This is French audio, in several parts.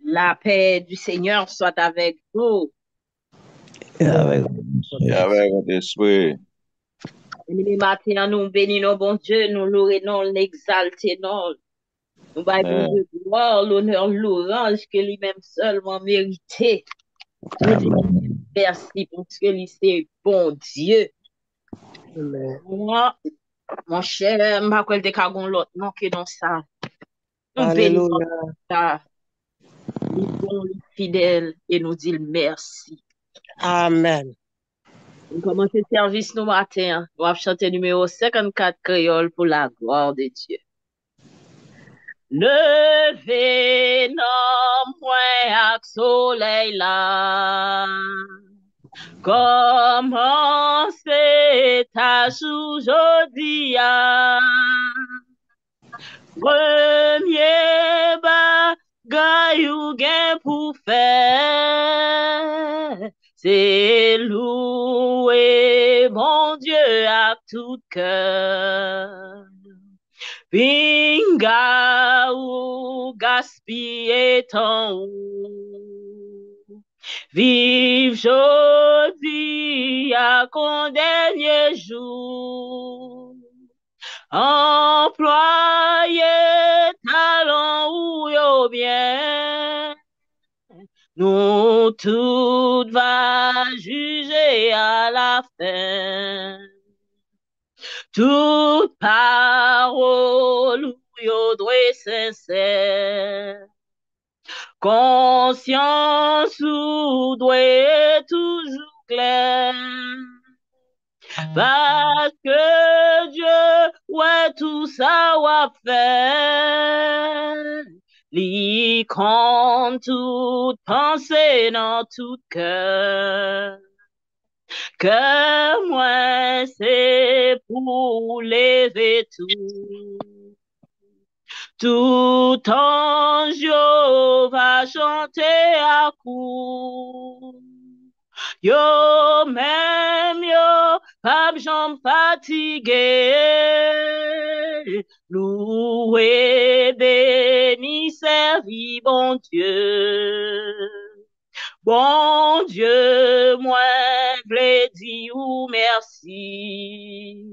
La paix du Seigneur soit avec vous. Et avec Et avec votre esprit. Béni matin, nous bénissons, bon Dieu, nous louons, nous l'exaltons. Nous baillons, bon Amen. Dieu, gloire, l'honneur, l'orange que lui-même seulement mérité. Nous disons Amen. merci parce que lui, c'est bon Dieu. Amen. Moi, mon cher, je ne sais pas l'autre, non, que dans ça. Nous bénissons Alléluia. ça. Les bons, les fidèles, et nous disons merci. Amen. On commence le service nous matin. On va chanter numéro 54 créole pour la gloire de Dieu. Levez non point ak soleil là. Commencez tâche aujourd'hui. Premier bagay ou gen pour faire, c'est louer mon Dieu à tout cœur. Pinga ou gaspiller ton ou. Vive jodi à qu'on dernier jour. Employé talent ou yo bien, nous tout va juger à la fin. Toute parole ou yo doit sincère. Conscience ou doit toujours claire. Parce que Dieu, ouais, tout ça va faire. Li compte toute pensée dans tout cœur. Que moi, c'est pour lever tout. Tout ange va chanter à coup. Yo même yo, pas j'en fatigué. Loué, béni, servi, bon Dieu. Bon Dieu, moi, v'lais dire ou merci.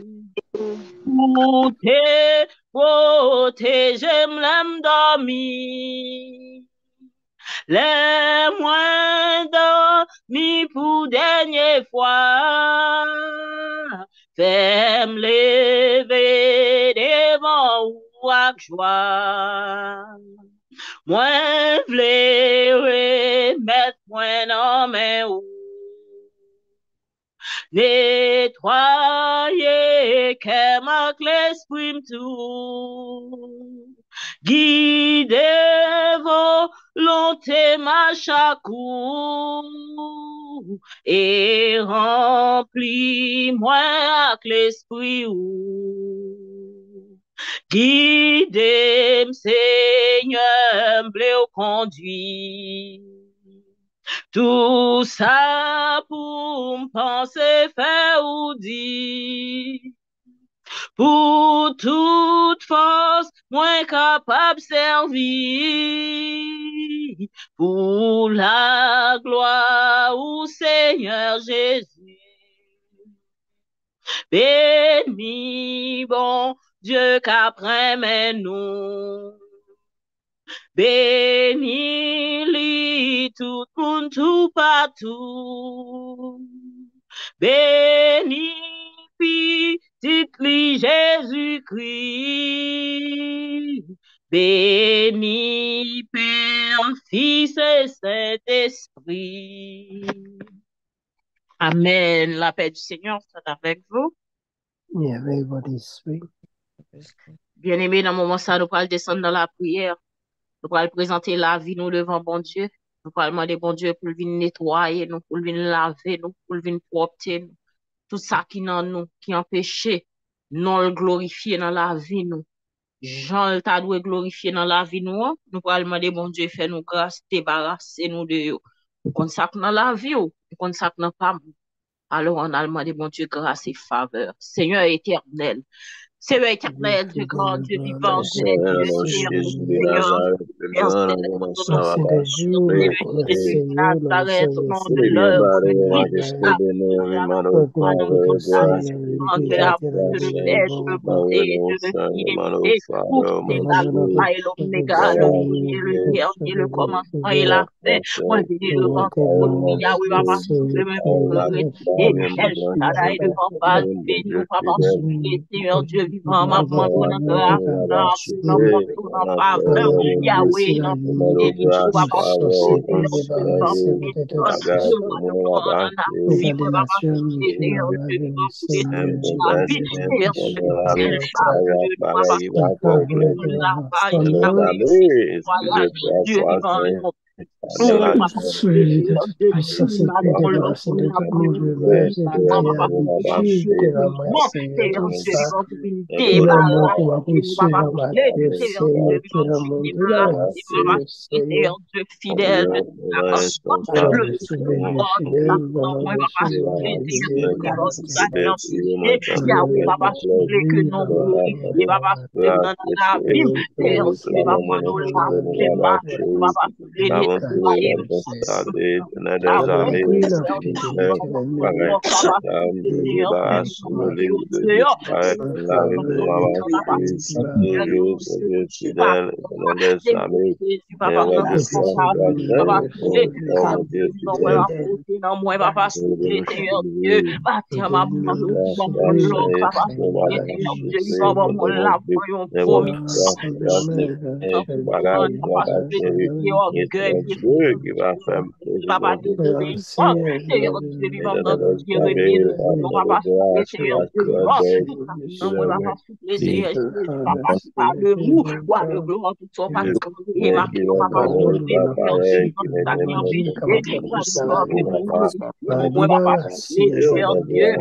Protégez, m'l'aime dormi. Les moindres, mi pour dernière fois. Fais-me lever devant ou avec joie. Moi, v'lais remettre moi dans mes ou. Nettoyer, qu'elle marque l'esprit tout. Guidez volonté ma chaque coup. Et remplis-moi avec l'esprit ou. Guidez, Seigneur, me conduit. Tout ça pour me penser faire ou dire. Pour toute force, moins capable servir. Pour la gloire au Seigneur Jésus. Béni, bon Dieu, qu'après nous. Béni li tout monde tout partout. Béni petit li Jésus-Christ. Béni Père, Fils et Saint-Esprit. Amen. La paix du Seigneur soit avec vous. Et avec votre esprit. Bien-aimés, dans le moment ça, nous allons descendre dans la prière. Nous allons présenter la vie nous devant bon Dieu. Nous allons demander bon Dieu pour venir nettoyer nous, pour venir laver nous, pour venir propter nous. Tout ça qui dans nous, qui empêche, non le glorifier dans la vie nous. Jean t'a doué glorifier dans la vie nous, nous allons demander bon Dieu faire nous grâce, débarrasser nous de yo. Qu'on ça dans la vie ou, qu'on ça pas. Alors on a demandé bon Dieu grâce et faveur. Seigneur éternel. Seigneur éternel, Dieu grand, Dieu vivant, Dieu des dieux, Seigneur, Nazareth, au nom de l'heure, de la paix, de la bonté, de l'infidélité, pour c'est l'alpha et l'oméga, le premier, le dernier, le commencement et la fin. Moi, je dis devant toi, Yahweh, papa, souffle, me glorifier. El Shaddai, devant pas, béni, papa, souffle, Seigneur Dieu vivant, ma maman, pour notre faveur, Yahweh, dans tout délit, papa, souffle, Seigneur Dieu vivant, vivre, papa, souffle, Seigneur Dieu vivant, pour détruire la vie, Seigneur Dieu Dieu vivant, Papa, Seigneur Dieu vivant, notre Dieu revienne, non, papa, Seigneur Dieu vivant, non, moi, papa, Seigneur, papa, parle-nous, vois le gloire, tout ça, parce que et ma papa, moi, papa, Seigneur Dieu,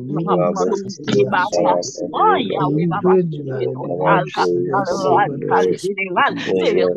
Yahweh, papa, général, Seigneur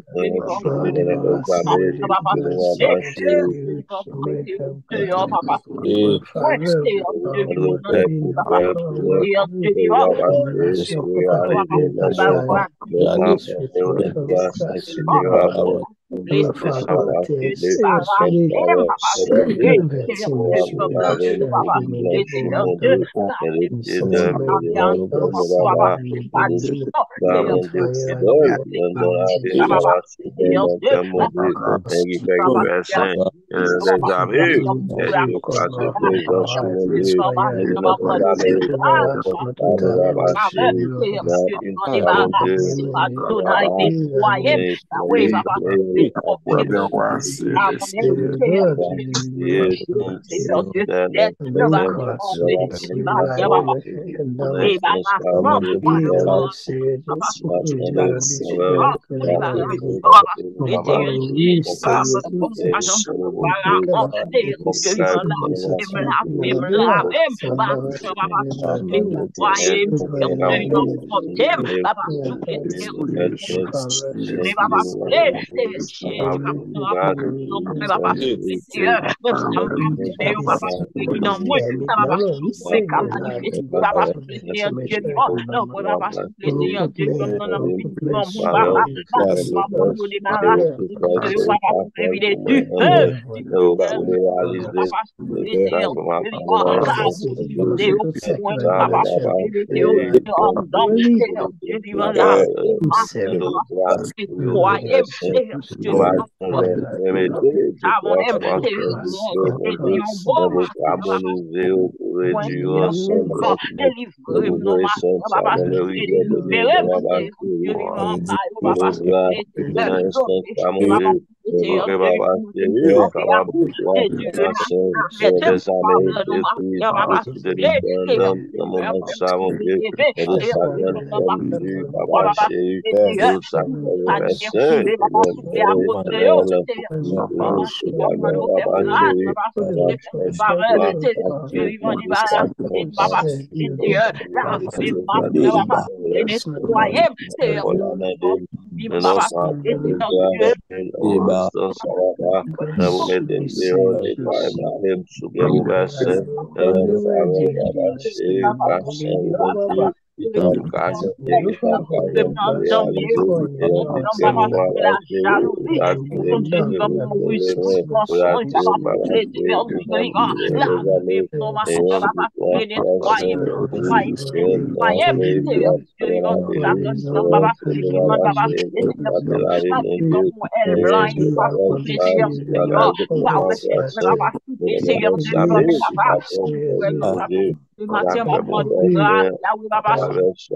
Matière maman de grâce, là où va pas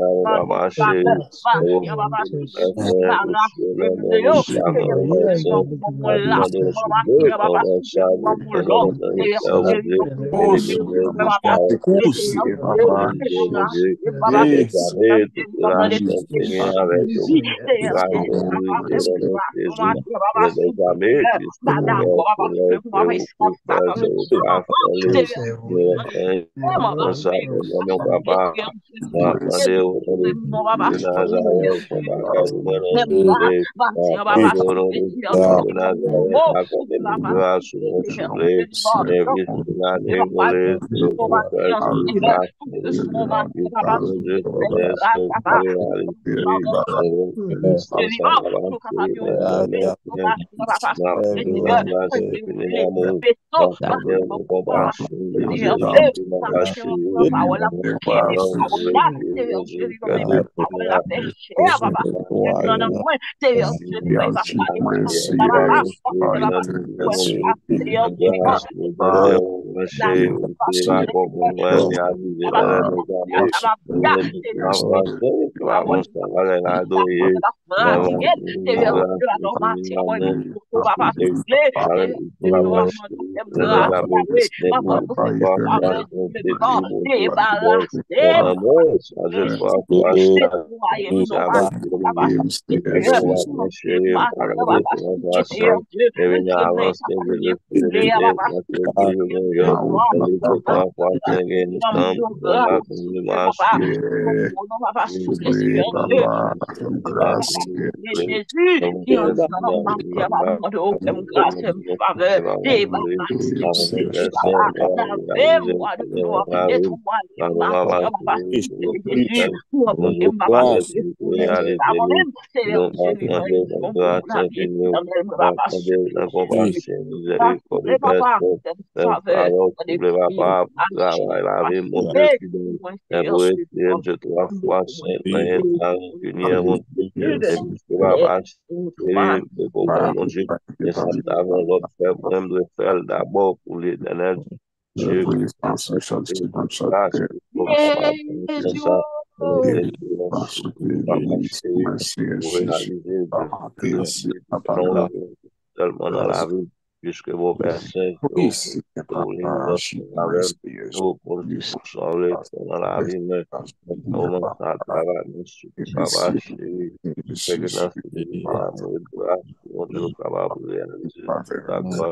tellement dans la vie, puisque vos personnes pour sauver dans la vie, mais comment ça travaille, monsieur, papa, chéri, fait que dans ce pays, amour et grâce, on Dieu capable de réaliser, d'accord,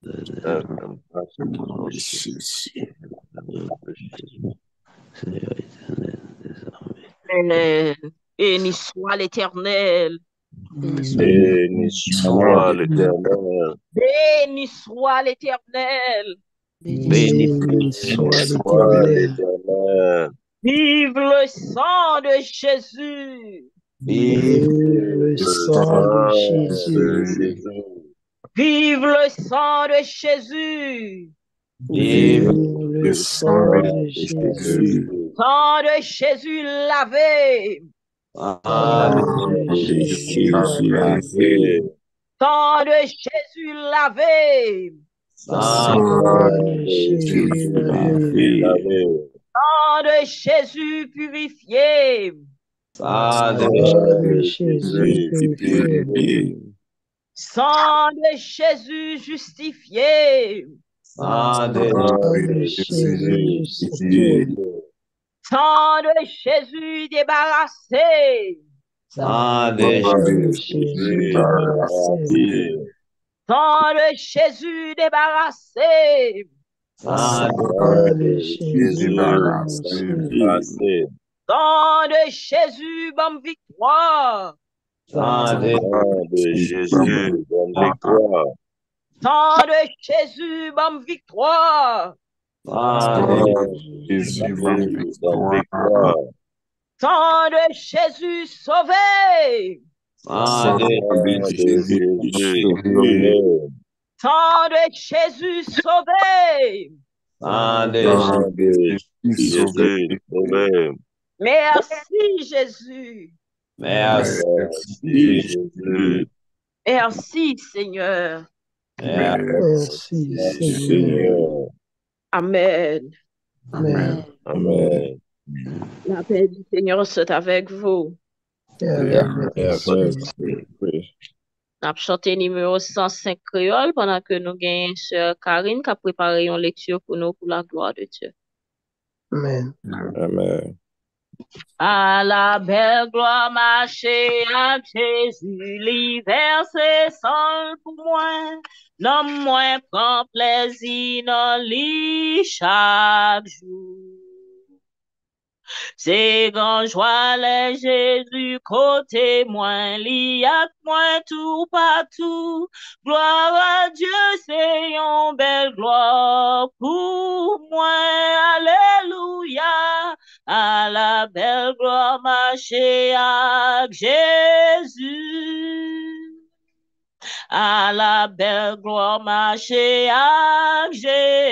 Béni soit l'Éternel. Béni soit l'Éternel. Béni soit l'Éternel. Béni soit l'Éternel. Vive le sang de Jésus. Vive le sang de Jésus. Vive le sang de Jésus. Vive le sang de Jésus. Sang de Jésus lavé. Sang de Jésus lavé. Sang de Jésus lavé. Sang de Jésus lavé. Sang de Jésus purifié. Sang de Jésus purifié. Sang de Jésus justifié. Sang de Jésus justifié. Sang de Jésus débarrassé. Sang de Jésus débarrassé. Sang de Jésus débarrassé. Sang de Jésus débarrassé. Sang de Jésus, bonne victoire. Sang de Jésus, bonne victoire. Sang de Jésus, bonne victoire. Sang de Jésus, bonne victoire. Sang de Jésus sauvé. Sang de Jésus sauvé. Sang de Jésus sauvé. Sang de Jésus sauvé. Merci Jésus. Merci Jésus. Merci Seigneur. Merci, Seigneur. Seigneur. Amen. Amen. Amen. La paix du Seigneur soit avec vous. On a chanté numéro 105 créole pendant que nous gagnons sœur Karine qui a préparé une lecture pour nous pour la gloire de Dieu. Amen. Amen. À la belle gloire marcher à Jésus, l'hiver c'est seul pour moi. Non, moi prends plaisir dans lui chaque jour. C'est grand joie les Jésus côté moi, li ak moi tout partout. Gloire à Dieu, c'est une belle gloire pour moi. Alléluia. À la belle gloire marcher avec Jésus. À la belle gloire marcher avec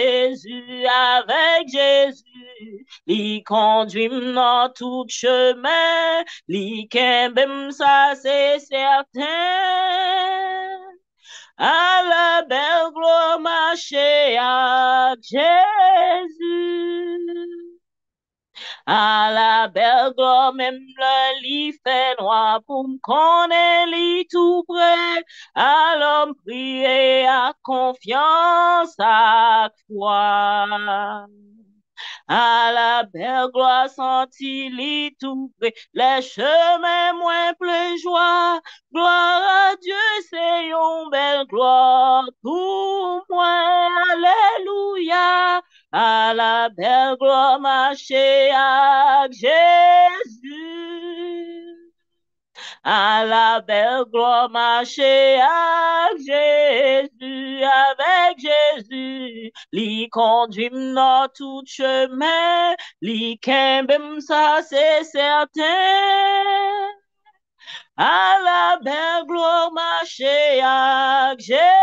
Jésus, li conduit dans tout chemin, li kembem ça c'est certain. À la belle gloire marcher avec Jésus. À la belle gloire, même le lit fait noir pour me connaître lit tout près. À l'homme prier à confiance à foi. À la belle gloire senti lit tout près. Les chemins moins plein joie. Gloire à Dieu, c'est une belle gloire pour moi. Alléluia. À la belle gloire marcher avec Jésus. À la belle gloire marcher avec Jésus. Li conduit dans tout chemin, li kembem ça c'est certain. À la belle gloire marcher avec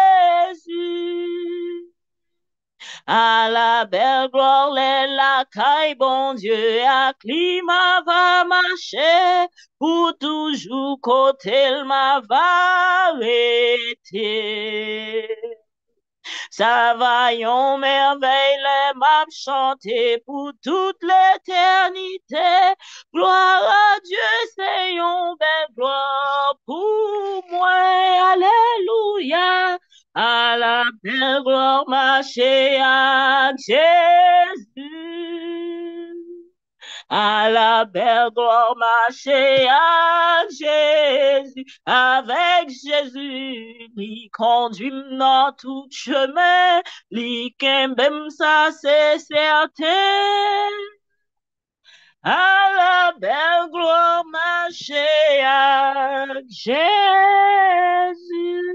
Jésus. À la belle gloire, la caille, bon Dieu, à climat va marcher, pour toujours côté ma va arrêter. Ça va yon merveille, les m'a chanter pour toute l'éternité. Gloire à Dieu, c'est yon belle gloire pour moi. Alléluia. À la belle gloire marcher avec Jésus. À la belle gloire marcher avec Jésus, lui conduit dans tout chemin, lui kembem ça c'est certain. À la belle gloire marcher avec Jésus.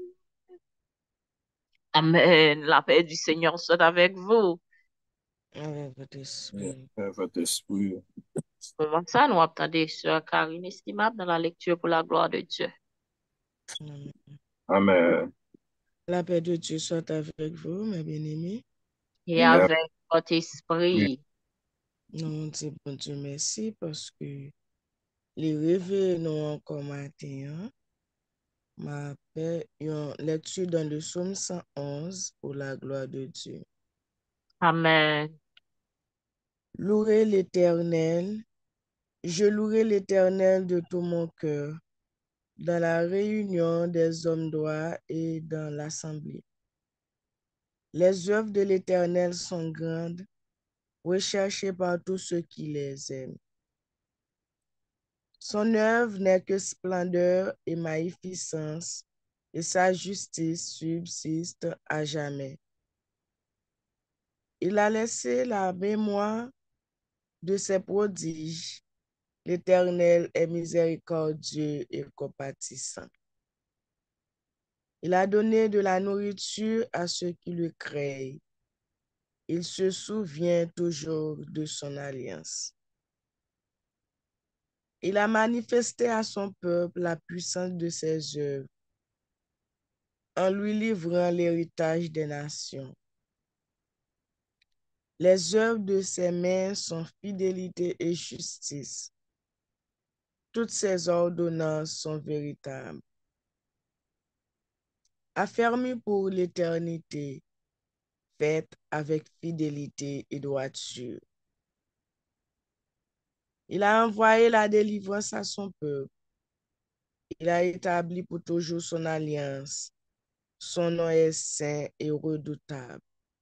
Amen. La paix du Seigneur soit avec vous. Avec votre esprit. Comment ça, nous attendons sœur Karine estimable dans la lecture pour la gloire de Dieu. Amen. Amen. La paix de Dieu soit avec vous, mes bien-aimés. Et avec votre esprit. Nous disons bon Dieu merci parce que les rêves nous encore matin. Ma paix, une lecture dans le psaume 111 pour la gloire de Dieu. Amen. Louez l'Éternel. Je louerai l'Éternel de tout mon cœur, dans la réunion des hommes droits et dans l'assemblée. Les œuvres de l'Éternel sont grandes, recherchées par tous ceux qui les aiment. Son œuvre n'est que splendeur et magnificence, et sa justice subsiste à jamais. Il a laissé la mémoire de ses prodiges. L'Éternel est miséricordieux et compatissant. Il a donné de la nourriture à ceux qui le craignent. Il se souvient toujours de son alliance. Il a manifesté à son peuple la puissance de ses œuvres en lui livrant l'héritage des nations. Les œuvres de ses mains sont fidélité et justice. Toutes ses ordonnances sont véritables. Affermies pour l'éternité, faites avec fidélité et droiture. Il a envoyé la délivrance à son peuple. Il a établi pour toujours son alliance. Son nom est saint et redoutable.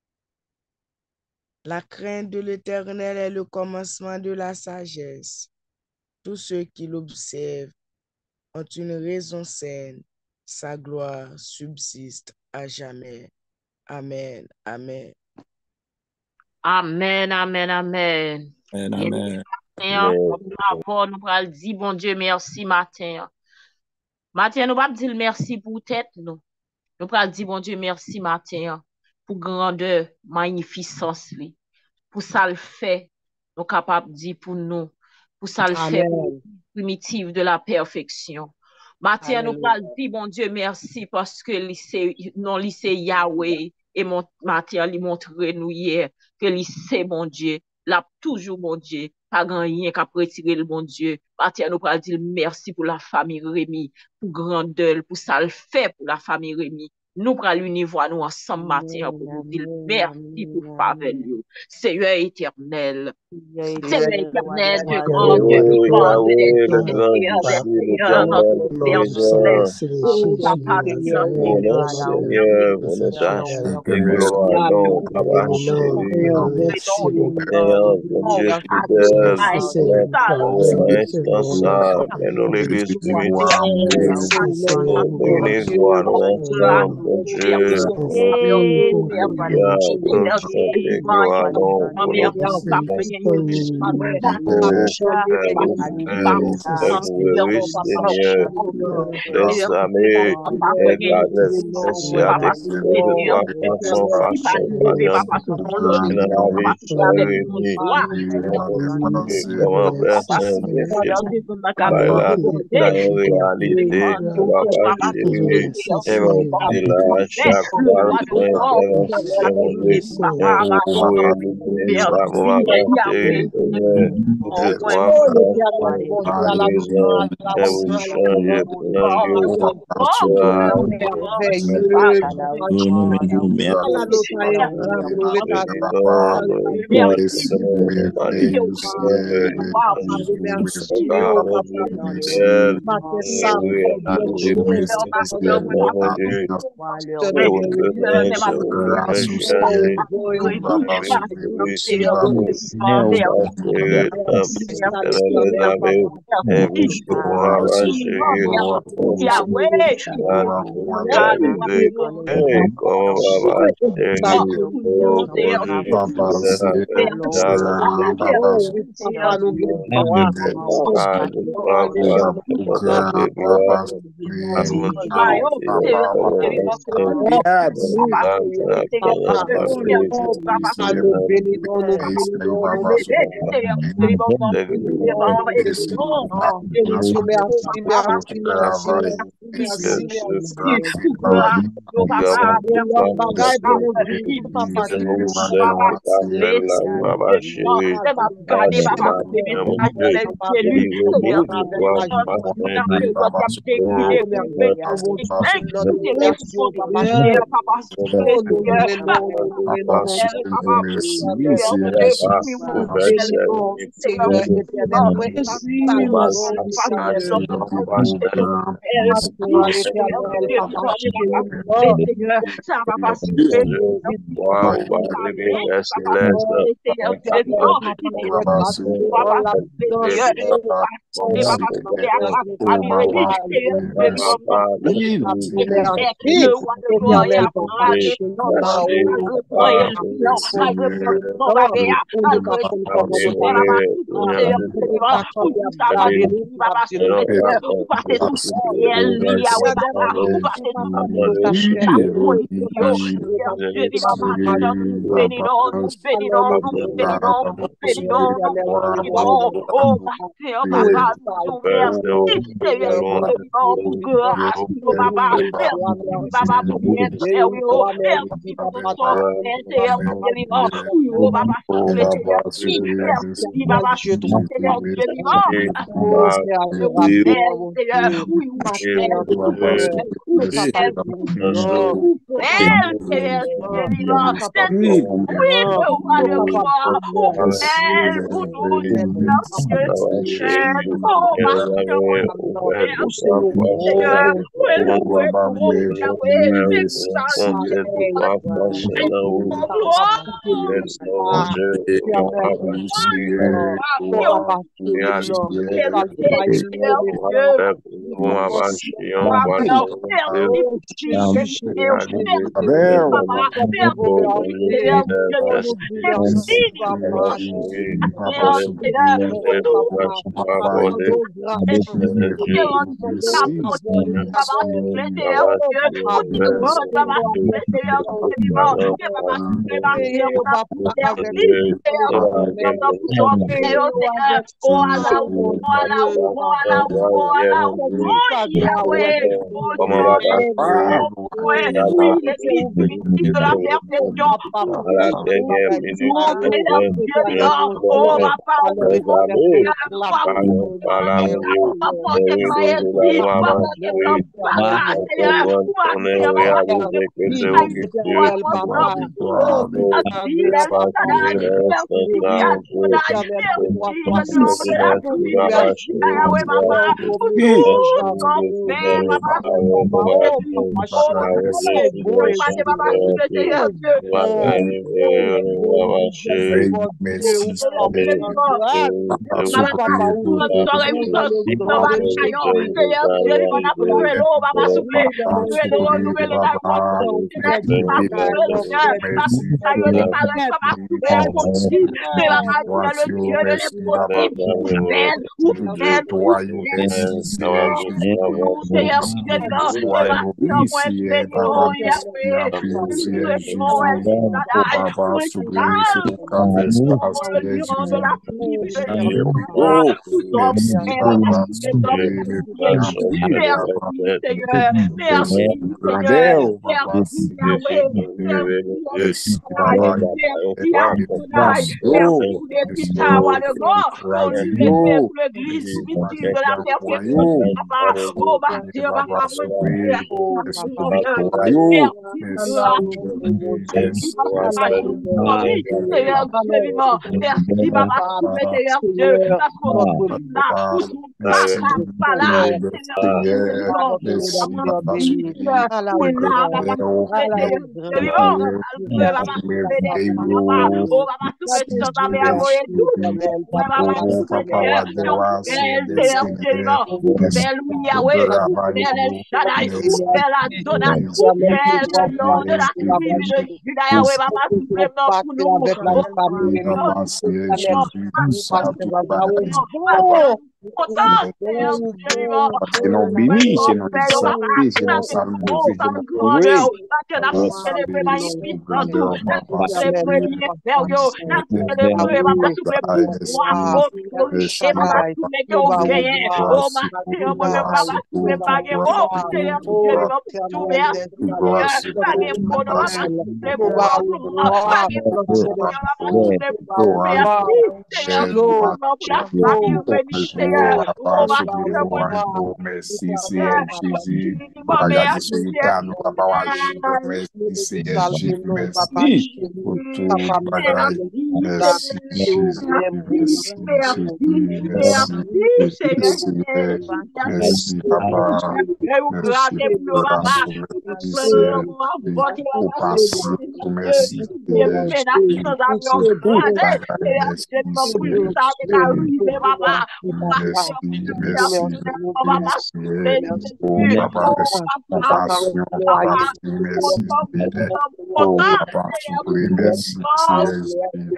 La crainte de l'Éternel est le commencement de la sagesse. Tous ceux qui l'observent ont une raison saine. Sa gloire subsiste à jamais. Amen. Amen. Amen, amen, amen. Amen. Avant, nous allons dire, bon Dieu, merci matin. Matin, nous ne pas dire merci pour tête, nous. Nous allons dire, bon Dieu, merci matin pour grandeur, magnificence, pour ça le fait. Nous sommes capables de dire pour nous, pour ça le fait, primitive de la perfection. Matin, nous allons dire, bon Dieu, merci parce que non, lycée Yahweh et matin, il montre nous hier que lycée, bon Dieu, là, toujours, bon Dieu, pas grand rien qu'à retirer le bon Dieu. Matin, nous allons dire merci pour la famille Rémi, pour grandeur, pour ça le fait pour la famille Rémi. Nous allons l'unir nous ensemble matin pour nous dire merci pour faveur. Seigneur éternel. Seigneur éternel, Dieu grand, Dieu vivant, Dieu le grand Seigneur, notre Père céleste. Oh, Papa, Seigneur, vous nous achetez, gloire, non, Papa, chéri, mon Dieu, fidèle, instant ça, nous l'église unissez-vous à nous ensemble, mon Dieu, gloire, non, nous merci, Seigneur, pour grâce, papa, merci, papa, pour bien faire, merci pour ton sort, Seigneur, vivant, papa, merci, papa, Seigneur, vivant, Seigneur, oui,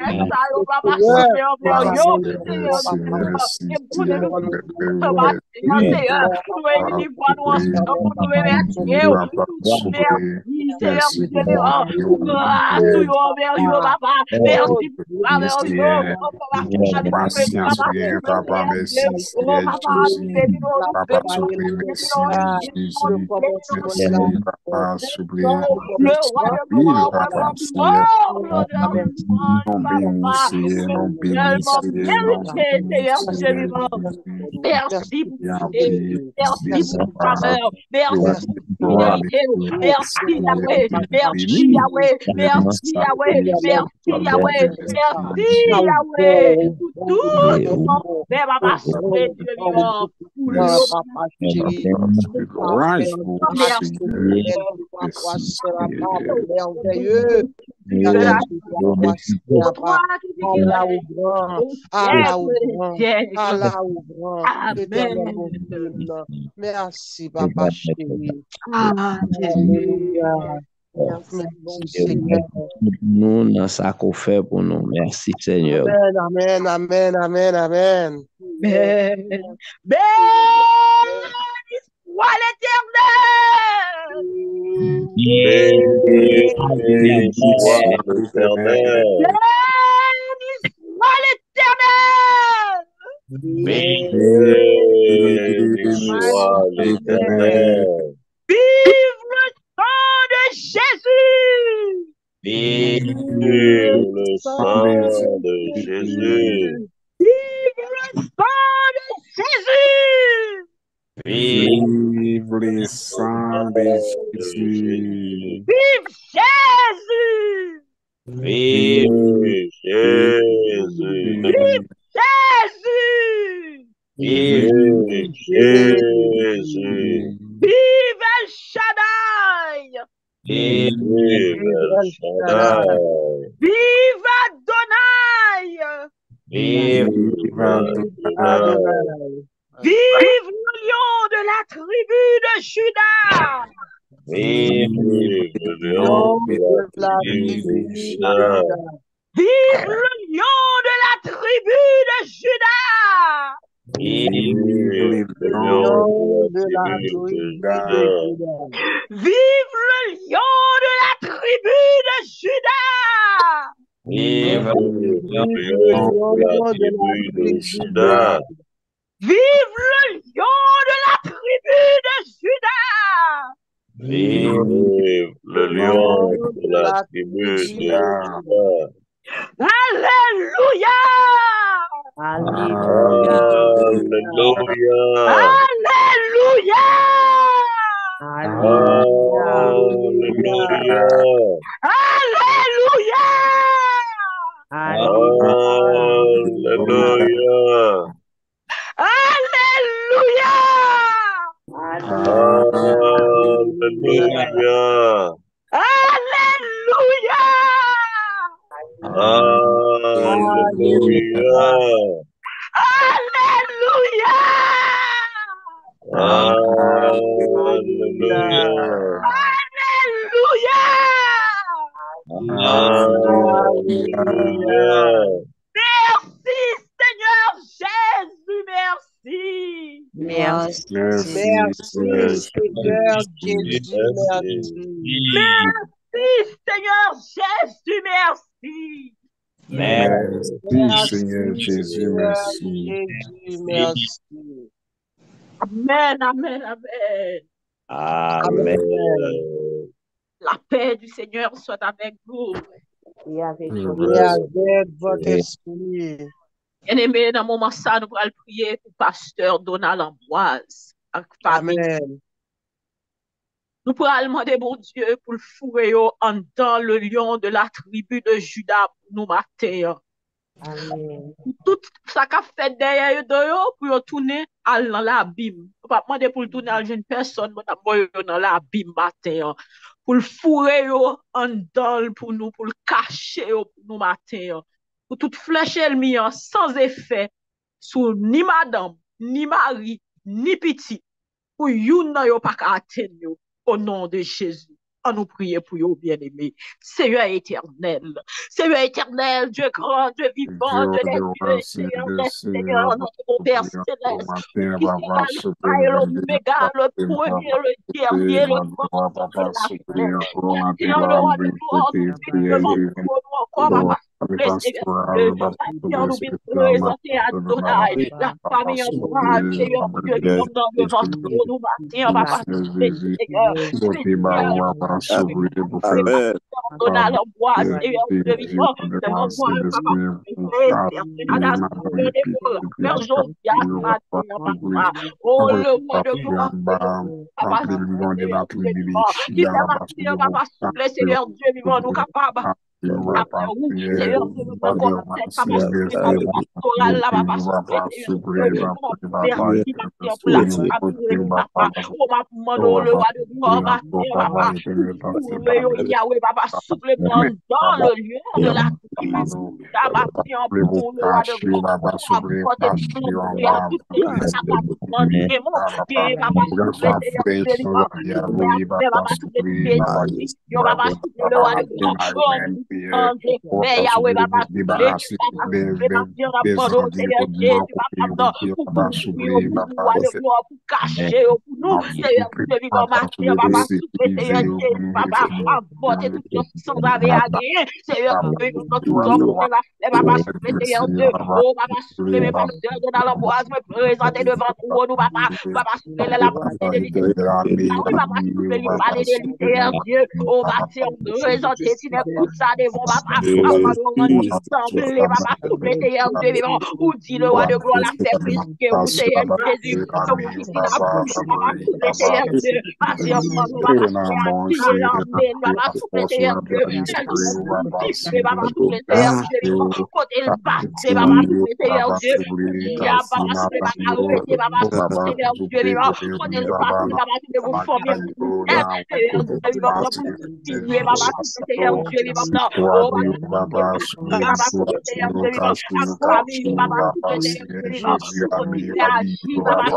ça, yo, papa, Seigneur, sauver envers pardon, yo, Seigneur, papa, et pour nous, Seigneur, Seigneur, pour nous réunir, pour nous ensemble, pour nous remercier, merci, Seigneur, pour général, pour grâce, yo, envers yo, papa, merci pour travers yo, oh, papa, papa, oh, papa, nous bénissons, nous bénissons, nous bénissons, le commencement de la le royaume noir, vraiment gloire, l'honneur, papa, tellement mérité, Seigneur, Dieu vivant. Merci pour bonté, merci pour faveur, merci pour fidélité, merci Yahweh, merci Yahweh, merci Yahweh, merci Yahweh, merci Yahweh, pour tout ce qu'on fait, papa, sauver Dieu vivant, pour le merci. merveilleux. Merci, papa chéri. Alléluia. Merci, Seigneur. Nous, dans ça qu'on fait pour nous. Merci, Seigneur. Amen, amen, amen, amen, amen. Soit l'Éternel! Béni soit l'Éternel! Béni soit l'Éternel! Béni soit l'Éternel! Vive le sang de Jésus! Vive le sang de Jésus! Vive le sang de Jésus! Vive le sang de Jésus. Vive Jésus! Vive Jésus! Jésus! Vive Jésus! Vive El Shaddai! Vive El Shaddai! Vive Adonai! Vive Adonai! Vive le lion de la tribu de Juda! Vive le lion de la tribu de Juda! Vive le lion de la tribu de Juda! Vive le lion de la tribu de Juda! Vive le lion de la tribu de Juda! Vive le lion de la tribu de Juda! Vive le lion de la tribu de Juda! Vive le lion de la tribu de Juda! Alléluia! Alléluia! Alléluia! Alléluia! Alléluia! Alléluia! Alléluia! Alléluia! Alléluia! Alléluia! Alléluia! Merci, Seigneur Jésus, merci. Merci, Seigneur Jésus, merci. Merci, Seigneur Jésus, merci. Merci, Seigneur Jésus, merci. Merci. Amen, amen, amen. Amen. La paix du Seigneur soit avec vous. Et avec votre esprit. Bien-aimés, dans le moment ça, nous allons prier pour pasteur Donald Ambroise. Amen. Nous pourrons demander, bon Dieu, pour le fourrer en dans le lion de la tribu de Juda pour nous mater. Amen. Tout ça qu'a fait derrière eux, pour tourner dans l'abîme. On va demander pour le tourner à une personne, mais dans l'abîme matin. Pour le fourrer en dans pour nous, pour le cacher pour nous matin. Pour toute flèche ennemie sans effet sur ni madame, ni mari, ni petit. Pour yon nan yo pas atteindre au nom de Jésus. On nous prie pour vous, bien-aimés. Seigneur éternel, Dieu grand, Dieu vivant, Dieu des dieux, Seigneur des seigneurs, notre Père céleste, qui est l'alpha et l'oméga, le premier, le dernier, le commencement et la fin. Seigneur, le roi de gloire, nous vite devant nous encore, papa, Seigneur, nous vite présenter à Adonai, la famille en toi, Seigneur, Dieu vivant dans devant nous, matin, papa, Seigneur, Amen. on a l'angoisse, Seigneur, Dieu vivant, de l'angoisse, papa, oh, le roi de gloire, papa, qui fait partir, papa, souple, Seigneur, Dieu vivant, nous capables. Après vous, Seigneur, nous nous encore papa, souple, pastoral, là, papa, souple, merci, merci pour la famille, papa, oh, ma demande, le roi de gloire, papa, Yahweh, papa, souple, dans le lieu de la papa, Seigneur Dieu, oh papa, soufflez mes pasteurs dans l'amboise, me présenter devant nous, papa, soufflez la pensée de l'idée. Oui, papa, soufflez lui parler de l'idée, Dieu, oh bâtir, présenter, si n'écoute ça devant papa, semblez, papa, soufflez, Seigneur Dieu, vivant, ou dit le roi de gloire, la fait plus que vous, Seigneur Jésus, que vous dites la bouche, papa, soufflez, Seigneur Dieu, bâtir, papa, papa, soufflez, Seigneur Dieu, papa, soufflez, Seigneur Dieu, côté le passé, papa, Seigneur Dieu, il y a papa, Seigneur Dieu, vivant, côté le passé, papa, de vous former, Seigneur Dieu, vivant, continuer, papa, Seigneur Dieu, vivant, oh, papa, Seigneur Dieu, vivant, la famille, papa, Seigneur Dieu, vivant, continuer à agir, papa,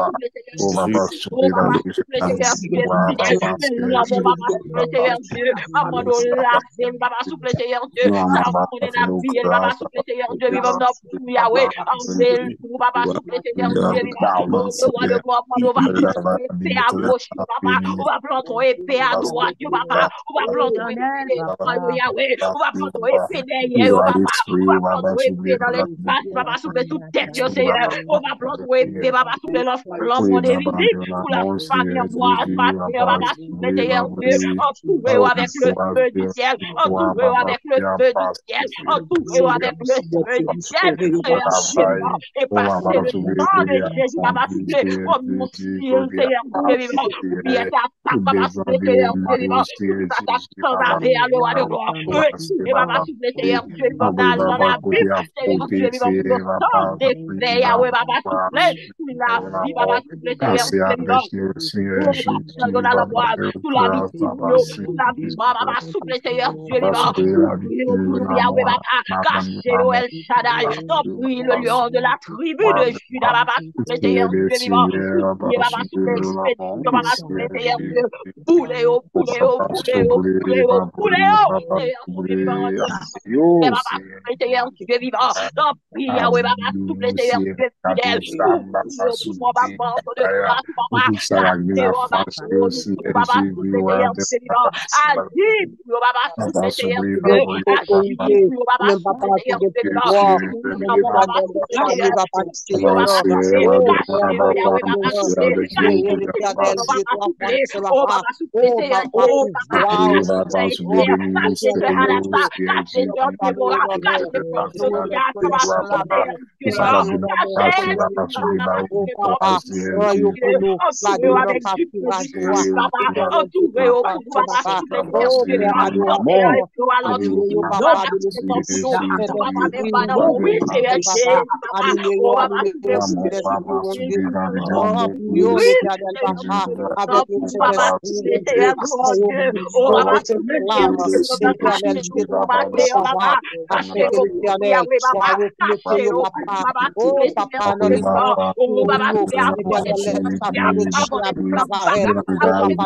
Seigneur Dieu, Seigneur Dieu, maman, papa, souple, Seigneur Dieu, ça va connaître la vie, papa, souple, Seigneur Dieu, vivant dans Yahweh, en pour papa, souple, Seigneur Dieu, vivant, le roi de gloire, on va planter épée à gauche, papa, on va planter épée à droite, papa, on va planter épée dans Yahweh, on va planter épée derrière, papa, on va planter épée dans l'espace, papa, souple toute tête, Seigneur, on va planter épée, papa, souple l'enfant des visites, pour la famille, moi, papa, souple, Seigneur Dieu, entourez-vous avec le feu du ciel, entourez-vous avec le feu du ciel, entourez-vous avec le feu du ciel, et passez le sang de Jésus, papa, comme mon ciel, Seigneur, Dieu vivant, bien attaque, papa, Seigneur, Dieu vivant, attaque sans arrêt à le roi de gloire, et papa, Seigneur, Dieu vivant, dans la Bible, Seigneur, Dieu vivant, le sang des veilles, Yahweh, papa, souple, la vie, papa, Seigneur, Dieu vivant, dans la boîte, sous la vie, sous la vie, papa, souple, Seigneur, Dieu vivant, Yahweh, papa, cachez El Shaddai, t'en prie le lion de la tribu de Judas, papa, souple, Seigneur, Dieu vivant, papa, souple, expédition, papa, souple, Seigneur, Dieu, boulez-o, Seigneur, Dieu vivant, papa, souple, Seigneur, Dieu vivant, t'en prie, Yahweh, papa, souple, Seigneur, Dieu fidèle, pour papa, de grâce, papa, papa, souple, Seigneur, Dieu vivant, agis, papa, souple, Seigneur, Dieu, agis, papa, souple, Seigneur, Dieu de droit, papa, afin que l'Éternel soit reflété, papa. Oh, papa, dans les temps, l'Éternel laisse sa ministre à Israël. Oh, papa,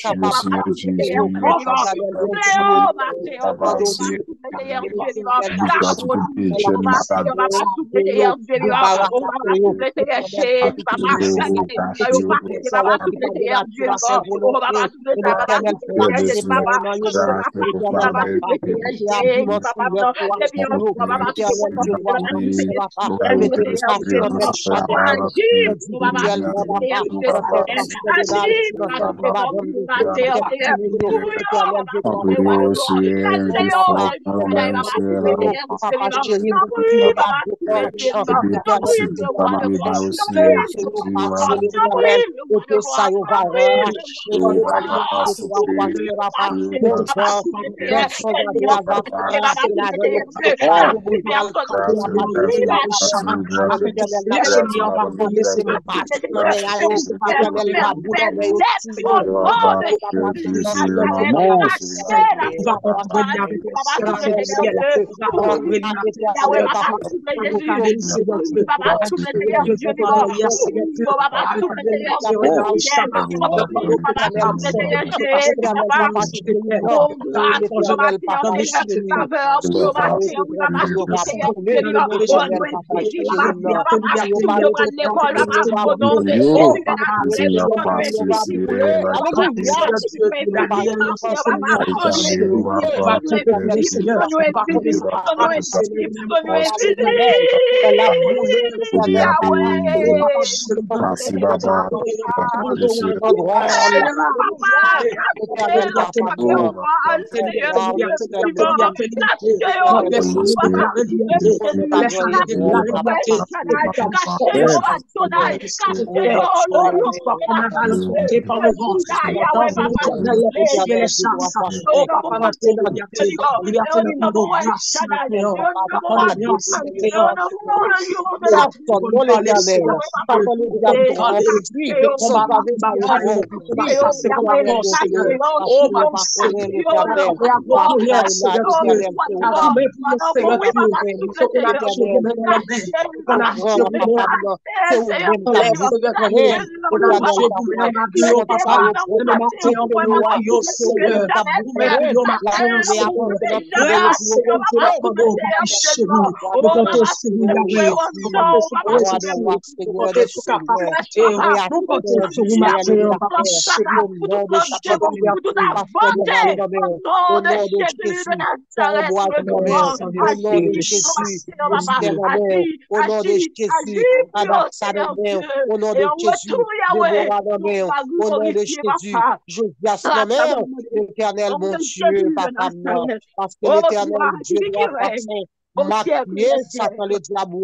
L'éternel, mon Dieu, papa, non, parce que l'éternel, Dieu doit passer. Marqué, Satan le diable,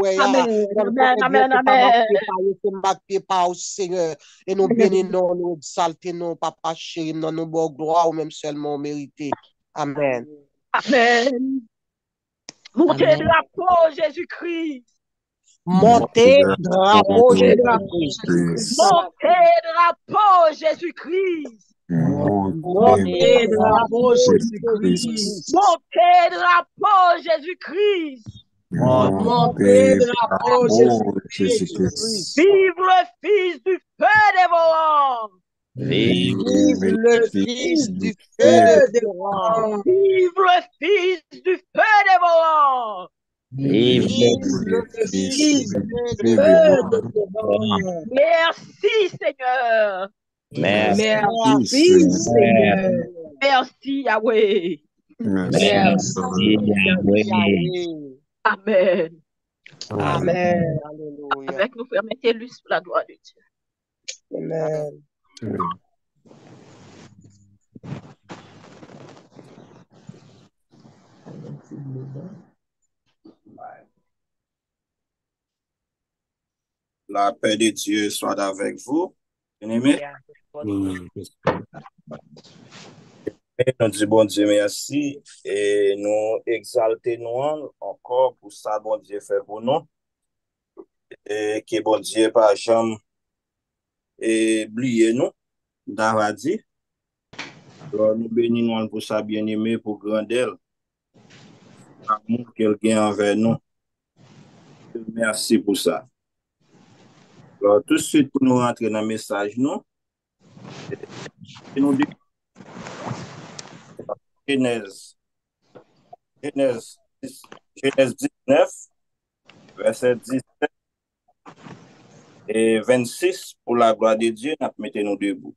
marqué par au Seigneur, et nous bénissons, nous exaltons, papa chéri, nous nous bon gloire, ou même seulement mérité. Amen. Amen. Montez drapeau, Jésus-Christ. Montez drapeau, Jésus-Christ. Montez drapeau, Jésus-Christ. Montez drapeau, Jésus-Christ. Montez drapeau, Jésus-Christ. Montez drapeau, Jésus-Christ. Vive le Fils du feu dévorant. Vive le Fils du feu dévorant. Vive le Fils du feu dévorant. Vive le Fils du feu dévorant. Merci, Seigneur. Merci, Seigneur. Merci, Yahweh. Merci, Yahweh. Amen. Amen. Alléluia. Avec nous, frères, mettez-lui sous la gloire de Dieu. Amen. La paix de Dieu soit avec vous. Bien-aimés. Nous disons bon Dieu merci et nous exaltons encore pour ça bon Dieu fait pour nous et que bon Dieu pas jamais oublier nous d'Aradi. Alors nous bénissons pour ça bien-aimé pour grandeur l'amour qu'elle gagne envers nous. Merci pour ça. Alors, tout de suite, pour nous rentrer dans le message, nous, et nous dit Genèse, Genèse, Genèse 19, verset 17 et 26, pour la gloire de Dieu, nous mettons nous debout.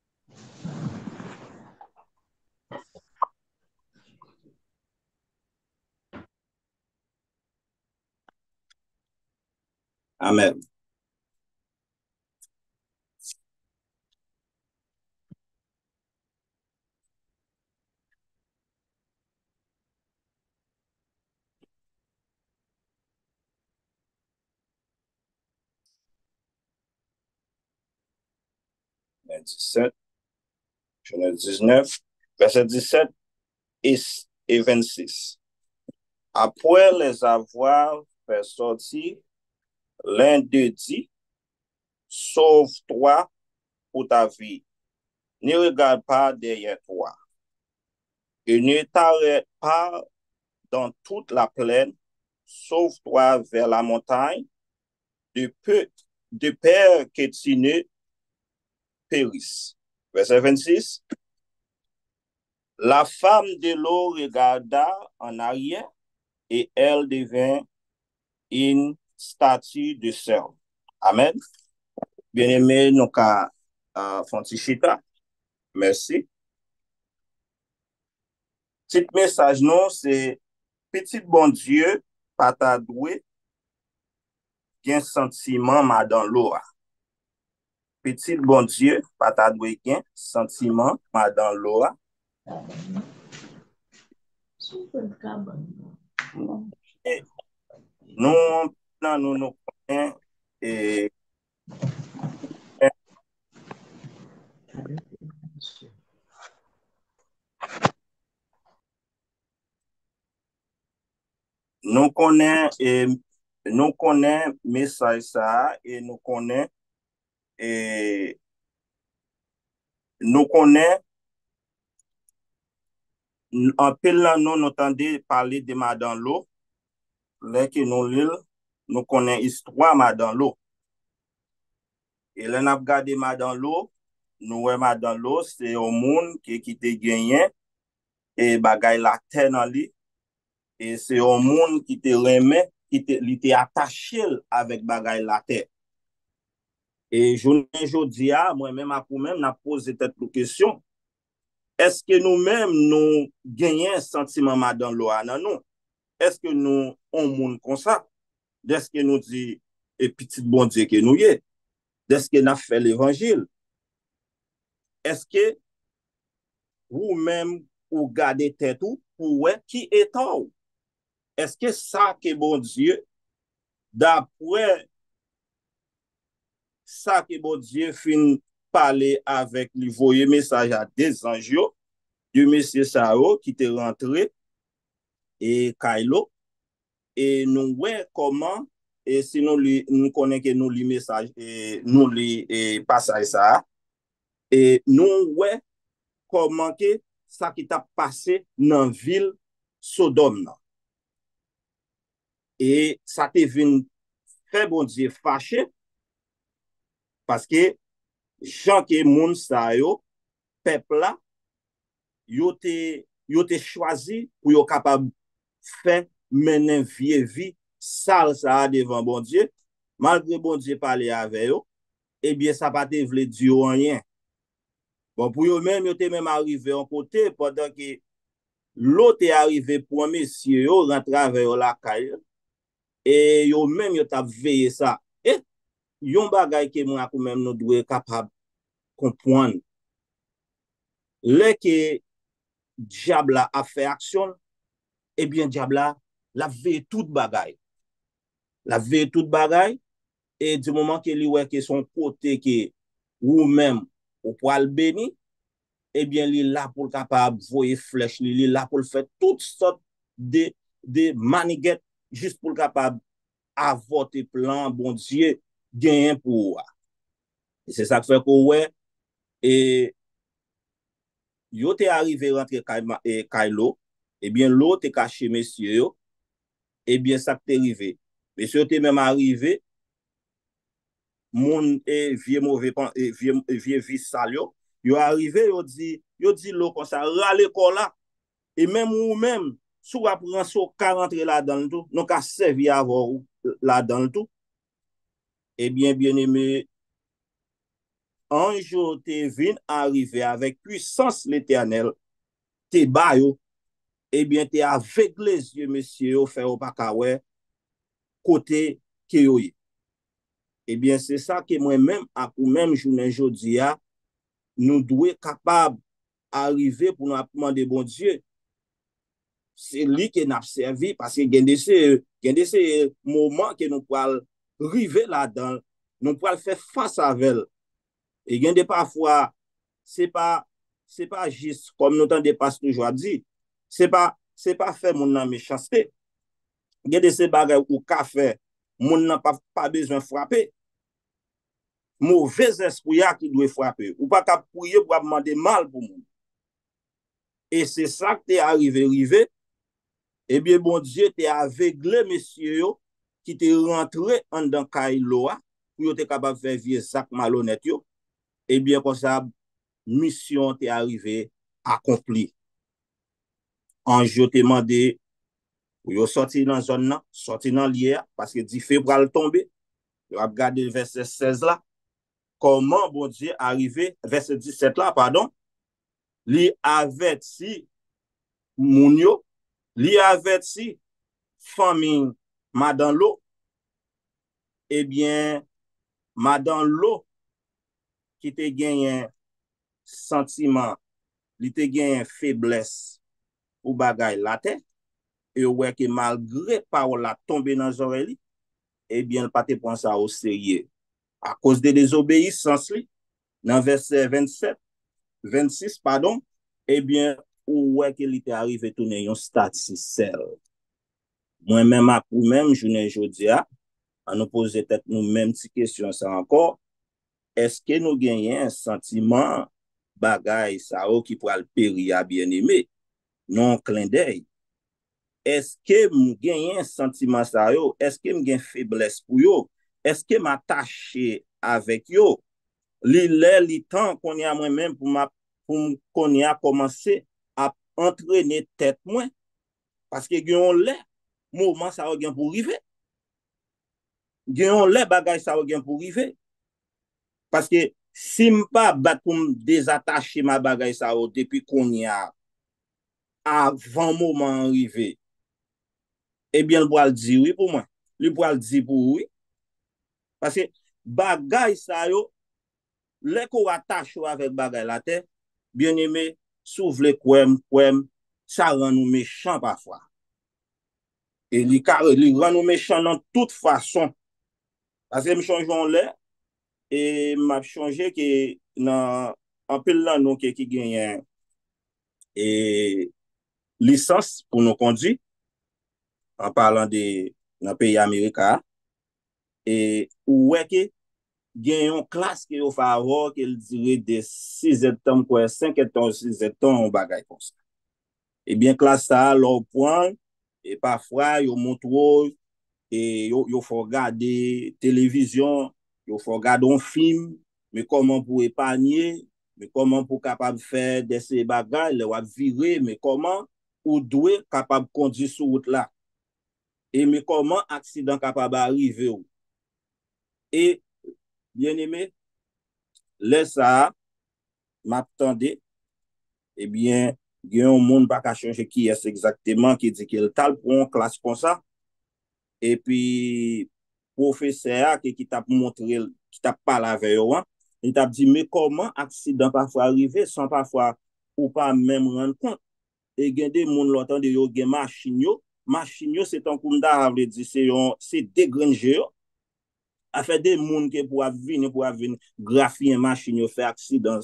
Amen. Genèse 19, verset 17 et 26. Après les avoir fait sortir, l'un d'eux dit, sauve-toi pour ta vie, ne regarde pas derrière toi, et ne t'arrête pas dans toute la plaine, sauve-toi vers la montagne, de peur que tu ne périsses. Verset 26. La femme de l'eau regarda en arrière et elle devint une statue de sel. Amen. Bien-aimé, nous avons Fontichita. Merci. Petit message, non, c'est petit bon Dieu, pas ta doué, gen sentiment ma dans l'eau. Petit bon Dieu, pas ta doué, gen sentiment ma dans l'eau. Et nous, nous connaissons et nous connaissons message ça et nous connaissons en pile là nous entendons parler de Madame l'eau, là que nous connaissons histoire Madame l'eau. Et là n'a regardé Madame l'eau, nous voyons Madame l'eau, c'est un monde qui te gagné et bagay la terre dans lui et c'est un monde qui te remet qui te attaché avec bagay la terre. Et aujourd'hui, moi-même, pour même, n'a posé cette question. Est-ce que nous-mêmes, nous gagnons un sentiment dans l'eau dans nous? Est-ce que nous, on monde comme ça? Est-ce que nous dit, et petit bon Dieu que nous y est? Est-ce que nous fait l'évangile? Est-ce que vous-même, vous gardez tête ou pour qui est en? Est-ce que ça que bon Dieu, d'après ça que bon Dieu fin parler avec lui, voyer message à des anges, de monsieur Sao qui était rentré et Kailo et nous voyons comment et si nous connaissons que nous les messages et nous les passages ça et nous voyons comment que ça qui t'a passé dans ville Sodome et ça te vient très bon Dieu fâché parce que gens que moun sa yo peuple là yo te choisi pour yo capable faire mener vie sale ça devant bon Dieu malgré bon Dieu parler avec eux eh bien ça pas te vle dire rien bon pour eux même yo te même arrivé en côté pendant que l'autre est arrivé pour messieurs yo rentrer avec la caille et yo même yo t'a veillé ça et yon bagay que moi quand même nous doit capable comprendre les que diable a fait action eh bien diable la veille toute bagay et du moment que lui ouais que son côté que ou même ou pour le béni eh bien il là pour capable voyer flèche il là pour faire toutes sortes de maniguettes juste pour capable avorter plan bon Dieu gain pour et c'est ça que fait que ouais et yo te arrivé rentrer Kailo eh bien l'autre est caché messieurs eh bien, ça t'est arrivé. Monsieur t'es même arrivé, mon vieux mauvais vieux vice sale yo arrivé yo dit l'eau comme ça râler là et même ou même sous apprend so 40 là dans le tout non ka servi avoir là dans le tout eh bien aimé un jour t'es venu arriver avec puissance l'éternel t'es bas yo eh bien t'es avec les yeux monsieur yo fait au pas côté que yo eh bien c'est ça que moi-même à pour même journée jodi a nous devons capables arriver pour nous demander bon Dieu. C'est lui qui nous a servi parce qu'il y a des moments que nous pouvons arriver là-dedans, nous pouvons faire face à elle. Et il y a des parfois, c'est pas juste comme nous t'en passe toujours dit, c'est pas faire mon méchanceté. Il y a des bagages ou café, mon n'a pas besoin de frapper. Mauvais esprit qui doit frapper. Ou pas qu'à prier pour demander mal pour nous. Et c'est ça qui est arrivé. Eh bien, bon Dieu, t'es aveuglé, messieurs, qui t'est rentré en dans Kaïloa, pour être capable de faire vieux sac malhonnête. Eh bien, comme ça, mission t'est arrivée, accomplie. En je t'ai demandé, pour sortir dans la zone, sortir dans l'hier, parce que 10 février tomber. Je vais regarder le verset 16 là. Comment, bon Dieu, arrivé, verset 17 là, pardon, li averti moun yo, li averti famille Madame Lo, eh bien, Madame Lo, qui te gagné sentiment, li te gagné faiblesse ou bagay la tête, et ouais que malgré parole la tomber dans les oreilles, eh bien, pas te prendre ça au sérieux. À cause de désobéissance, dans verset 27, 26, pardon, eh bien, ou ouais qu'il était arrivé tourner un stade si sel. Moi-même, à vous-même, journée aujourd'hui, à nous poser peut-être nous-mêmes ces questions, ça encore. Est-ce que nous gagnons un sentiment, bagaille, ça, qui pourra le périr à bien-aimé? Non, clin d'œil. Est-ce que nous gagnons un sentiment, ça, est-ce que nous gagnons faiblesse pour yo? Est-ce que m'attacher avec yo? Li temps qu'on y a moi-même pour qu'on y a commencé à entraîner tête moi parce que gagnons les moment ça va pour arriver gagnons les bagages ça va pour arriver parce que si m'pas battre pour me désattacher ma bagage ça depuis qu'on y a avant moment arrivé eh bien le bois dire oui pour moi le bois dire pour oui parce que bagage ça yo les qu'on attache avec bagay la terre, bien aimé, s'ouvre kwem, ça rend nous méchants parfois. Et li rend nous méchants dans toute façon. Parce que me changeons là et m'a changé que dans un peu là nous qui gagne et licence pour nous conduire en parlant de dans pays américain et ouais que gen yon classe qui au favor qu'elle dirait de 6 ans quoi 5 ans 6 ans bagay comme ça et bien classe ça leur point et parfois yo montre et yo faut regarder télévision yo faut regarder un film mais comment pour épargner mais comment pour capable faire des ces bagages le virer mais comment ou doit capable conduire sur route là et mais comment accident capable arriver et bien aimé laisse ça m'attendait eh bien il y a un monde pas qu'à changer qui est exactement qui dit qu'il tal pour une classe comme ça et puis professeur qui t'a montré qui t'a parlé avec eux il t'a dit mais comment accident parfois arriver sans parfois ou pas même rendre compte et il y a des monde l'entend de yo gen machine yo c'est un coup d'arbre dit c'est dégranger a fait des monde qui pour venir graffier machine yo fait accident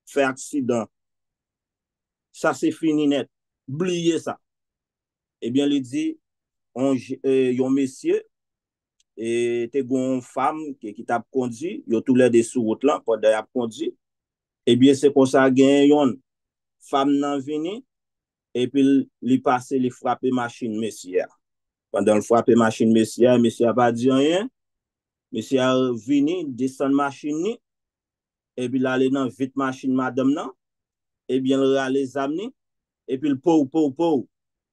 ça c'est fini net oubliez ça eh bien il dit yon monsieur et te gon femme qui t'a conduit yo tous les des sur route là pendant y a conduit eh bien c'est comme ça gen yon femme nan vini et puis li passer li frapper machine monsieur Pendant le frappé machine, monsieur a pas dit rien. Monsieur a venu, descend machine, et puis là, aller dans vite machine, madame, non, et bien, le les amener, et puis le pou.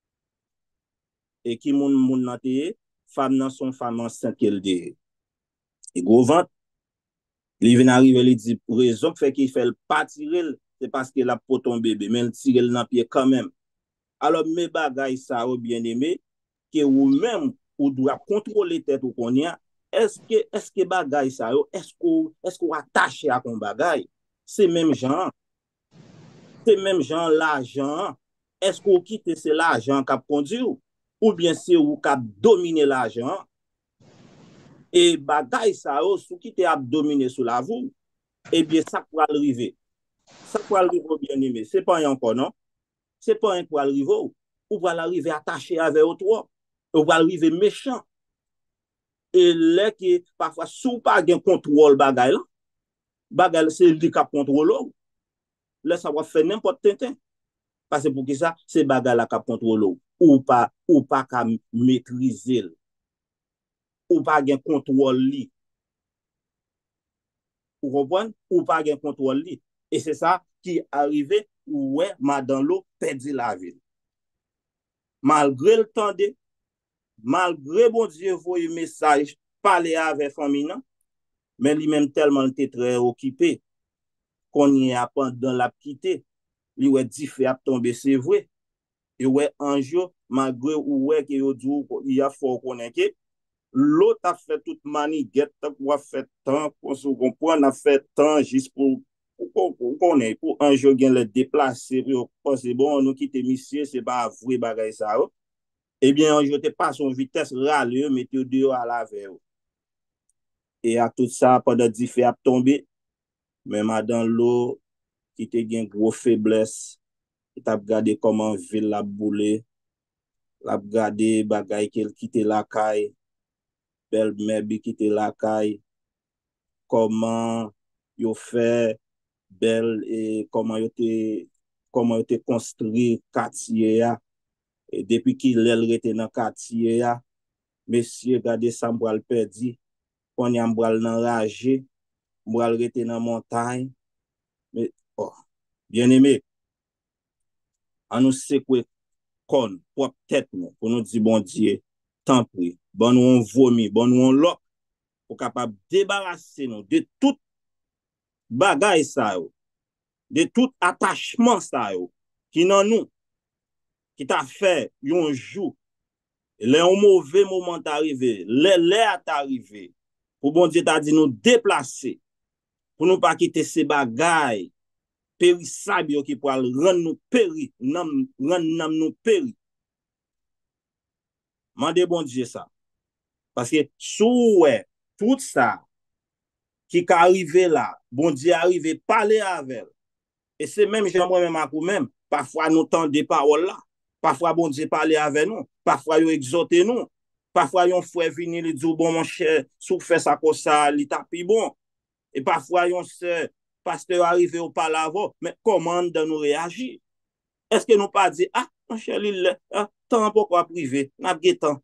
Et qui moun nan te, femme nan son femme enceinte qu'elle dit. Et gros ventre, il vient arriver, il dit, raison fait qu'il fait le pas tirer, c'est parce qu'il a pour ton bébé, mais il tire dans pied quand même. Alors, mes bagailles, ça, bien aimé, que ou même, ou doit contrôler tête ou qu'on y a, est-ce que bagaille ça, est-ce qu'on attache à ton bagaille? C'est même genre l'argent. Est-ce qu'on quitte c'est l'argent qui a conduit ou bien c'est ou qui a dominé l'argent? Et bagaille ça, sous qui a dominé sous la vous, eh bien, ça pourra arriver. Ça pourra arriver, bien aimé. C'est pas un encore, non? C'est pas un pour arriver. Ou va l'arriver attaché avec toi. Ou va arriver méchant. Et là, qui parfois, sous pas de contrôle bagaille là, bagaille, c'est lui qui contrôle. Là, ça va faire n'importe quoi. Parce que pour qui ça, c'est bagaille là qui contrôle. Ou pas qu'à maîtriser. Ou pas de contrôle li. Vous comprenez? Ou pas de contrôle li. Et c'est ça qui arrive, ouais, madame l'eau perdit la vie. Malgré le temps de, malgré bon Dieu voyait message, parler avec famille, mais lui-même tellement était très occupé qu'on y a pendant la quitter. Il ouais dit fait tomber, c'est vrai. Et ouais un jour, malgré ouais que il y a fort connaître l'autre a fait toute maniguette pour faire temps pour se comprendre, a fait temps juste pour connaître pour un jour gain le déplacer pour c'est bon nous quitter monsieur c'est pas vrai bagaille ça. Eh bien, un jour, tu pas son vitesse râle, mettez dehors à la veille. Et à tout ça, pendant 10 fait à tomber, mais madame l'eau, qui te une grosse faiblesse, qui t'a regardé comment ville la boule, l'a regardé bagay qu'elle quitte la caille, belle mère quitte la caille, comment yo fait belle et comment yo te construit quartier. Et depuis qu'il était dans quartier, monsieur, regardez ça, m'bral perdu. On y a m'bral enragé, m'bral rete dans montagne. Mais, oh, bien aimé, on nous secouer con, pour tête nous, pour nous dire, bon Dieu, tant pis, bon nous on vomi, bon nous on loc, pour capable débarrasser nous de tout bagay ça, de tout attachement ça, qui dans nous, qui t'a fait, yon jour, les mauvais moment arrivé, les arrivé, pour bon Dieu t'a dit nous déplacer, pour nous pas quitter ces bagailles périssables qui pour rendre nous péri, rendre nous péri. Mandez bon Dieu ça. Parce que sous tout ça qui est arrivé là, bon Dieu arrivé parler avec. Et c'est même j'aimerais même à même, parfois nous tendons des paroles là. Parfois bon Dieu parler avec nous, parfois il exhorte nous. Parfois il frère venir lui dire bon mon cher, sous fait ça comme ça, il t'a plus bon. Et parfois il pasteur arrivé au palavre, mais comment nous réagir? Est-ce que nous pas dit ah mon cher il tant pourquoi privé, n'a guetan.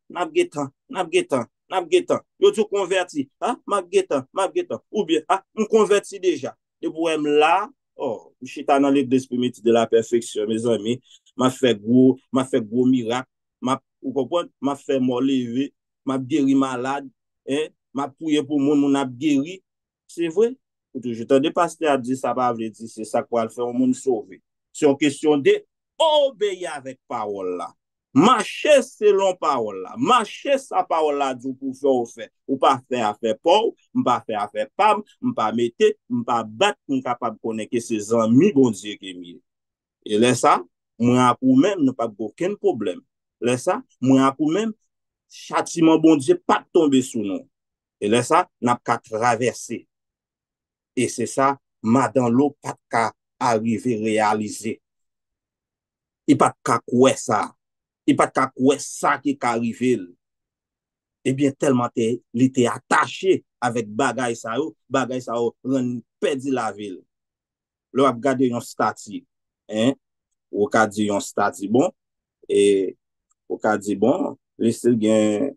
Yo tout converti, ah m'a guetan. Ou bien ah me converti déjà. De poème là, oh, je suis dans l'église primitive de la perfection mes amis, m'a fait gros miracle, vous comprenez, m'a fait mort levé, m'a guéri malade, hein, m'a prié pour moun a guéri. C'est vrai? Je t'entends pasteur a dit ça pas veut dire c'est ça quoi le faire monde sauver. C'est une question de obéir avec parole là. Marcher selon parole là. Marcher sa parole là du pour faire. Ou pas faire affaire pauvre, pas faire affaire pam, pas mettre, pas battre, capable connaître que ses amis bon Dieu qui mis. Et là ça, moi pour même n'a pas aucun problème. Là ça, moi pour même châtiment bon Dieu pas tomber sous nous. Et là ça, n'a pas traverser. Et c'est ça, madame l'eau pas qu'à arriver réaliser. Il pas qu'à quoi ça. Il pas qu'à quoi ça qui est arrivé. Eh bien, tellement il était attaché avec bagay ça rend perdu la ville. Là, on regarde un statut. Hein? Ou ka dit un statut bon. Et ou ka dit bon, li stil gen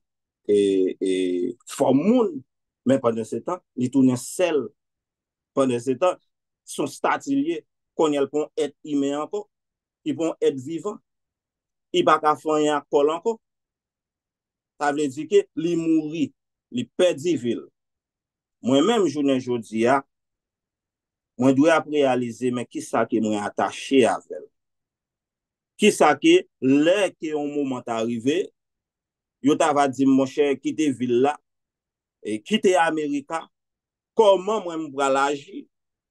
forme moun, mais pendant ce temps, li tourne sel. Pendant ce temps, son statilier, qu'on y a pour être humain encore, il peut être vivant, il va pas faire un col encore. Ça veut dire que li mouri, li perdi ville. Moi-même, journée jodi a, moi dois réaliser mais qui ça que moi attaché avec. Qui ça que là que un moment arrivé, yo ta va dire mon cher quitter ville là et quitter Amérique, comment moi m'bral agir?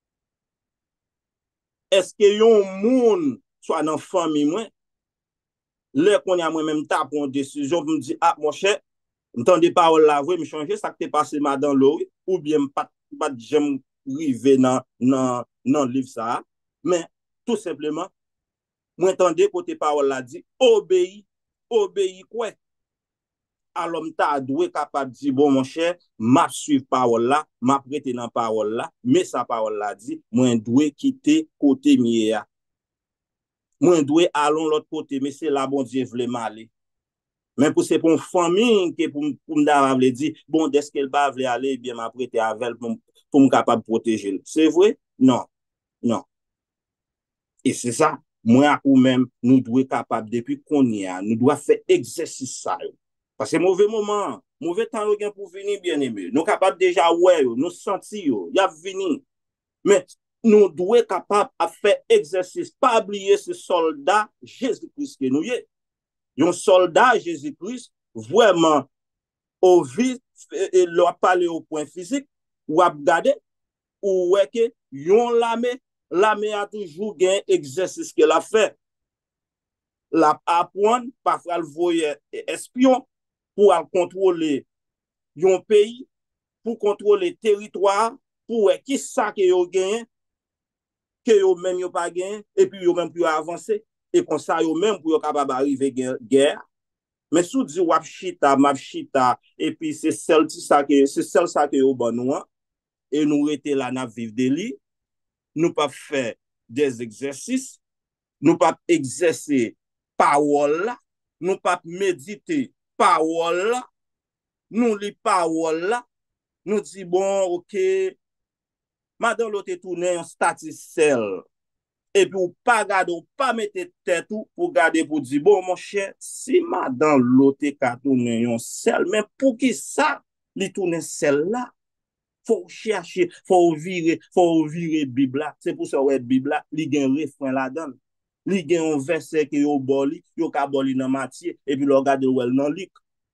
Est-ce que yon moun soit dans famille moi là qu'on a moi-même ta prendre une décision pour me dire ah mon cher m'tendez parole là vrai me changer ça que t'es passé dans l'eau ou bien pas j'aime river dans livre ça mais tout simplement moi entendez côté parole là dit obéis quoi alors m'ta doué capable dire bon mon cher m'a suivre parole là m'a prêter dans parole là mais sa parole là dit moi doué quitter côté mieux moi doué allons l'autre côté mais c'est là bon Dieu voulait m'aller mais pour c'est pour une famille que pour me dire bon dès qu'elle va aller bien m'a prêter avec pour me capable protéger c'est vrai non et c'est ça moi ou même nous devons capable depuis qu'on y a nous devons faire exercice ça parce que mauvais moment mauvais temps pour venir bien aimé nous capable déjà ouais nous sentir y a venir mais nous devons capable à faire exercice pas oublier ce soldat Jésus-Christ que nous y est un soldat Jésus-Christ vraiment au vite et leur parler au point physique ou à regarder ou ouais que yon l'armée a toujours gain exercice qu'elle a fait la apprendre parfois le voyer espion pour contrôler un pays pour contrôler territoire pour qui ça que yo gain que yo même yo pas gain et puis yo même pour avancer et comme ça yo même pour yo capable arriver guerre mais sous dit wap chita map chita et puis c'est celle ça que yo bon nous et nous rester là n'a vivre de li nous pas faire des exercices nous pas exercer parole là nous pas méditer parole là nous lit parole là nous dit bon OK madame l'autre tourner un statisel et puis ou pas garder ou pas mettre tête tout pour garder pour dire bon mon cher si madame l'autre ka tourner un sel mais pour qui ça li tourner celle là faut chercher faut virer Bible là c'est pour ça ouais Bible là li gen refrain là-dedans li gen un verset que yo boli yo ka boli dans matière et puis le regarder well dans lik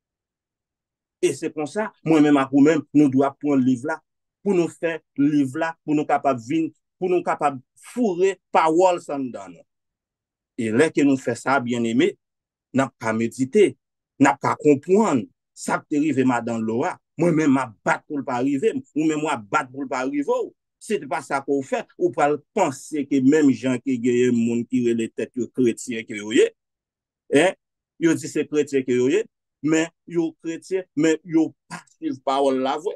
et c'est comme ça moi même à vous même nous doit prendre livre là pour nous faire livre là pour nous capable vinn pour nous capable fourrer parole sans donne et là que nous fait ça bien aimé n'a pas méditer n'a pas comprendre ça que arrivé madame Laura moi même m'a battre pour pas arriver ou même moi battre pour pas arriver c'est pas ça qu'on fait ou pas penser que même gens qui gagne monde qui les têtes chrétiens que yo hein yo dit c'est chrétien que yo mais yo chrétien mais yo pas suivre parole là vrai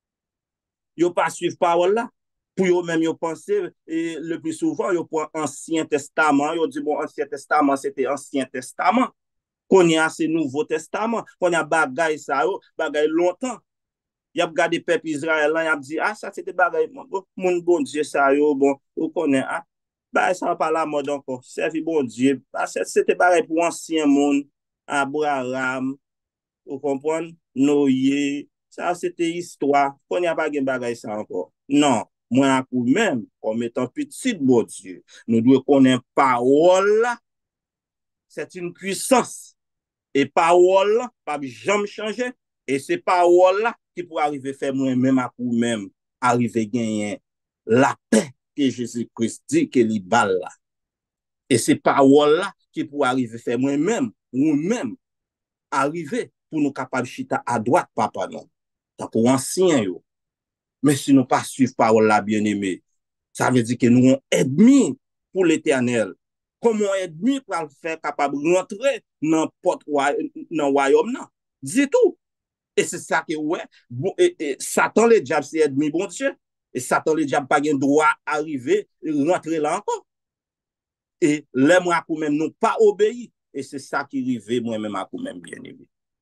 yo pas suivre parole là pour yo même yo penser et le plus souvent yo prend ancien testament yo dit bon ancien testament c'était ancien testament qu'on y a c'est nouveau testament qu'on y a bagay ça yo bagay longtemps y a regardé peuple Israël là y a dit ah ça c'était bagay mon bon Dieu ça yo bon on connaît ah bah ça pas la mode encore servi bon Dieu c'était bagay pour ancien monde Abraham vous comprenez Noé ça c'était histoire qu'on y a pas gen bagay ça encore non moi même comme étant petit bon Dieu nous devons connaître parole là c'est une puissance et parole là pas jamais changer et c'est parole là qui pour arriver faire moi-même à vous-même arriver gagner la paix que Jésus-Christ dit que li bal là et c'est parole là qui pour arriver faire moi-même ou même arriver pour nous capable chita à droite papa non tant pour ancien yo mais si nous pas suivre parole là bien aimé ça veut dire que nous sommes ennemis pour l'éternel comment ennemi pour le faire capable rentrer dans porte dans royaume non dis tout et c'est ça que ouais et Satan le diable c'est ennemi bon Dieu et Satan le diable pas gain droit arriver rentrer là encore et les moi pour même nous pas obéi et c'est ça qui arrive moi même à même bien aimé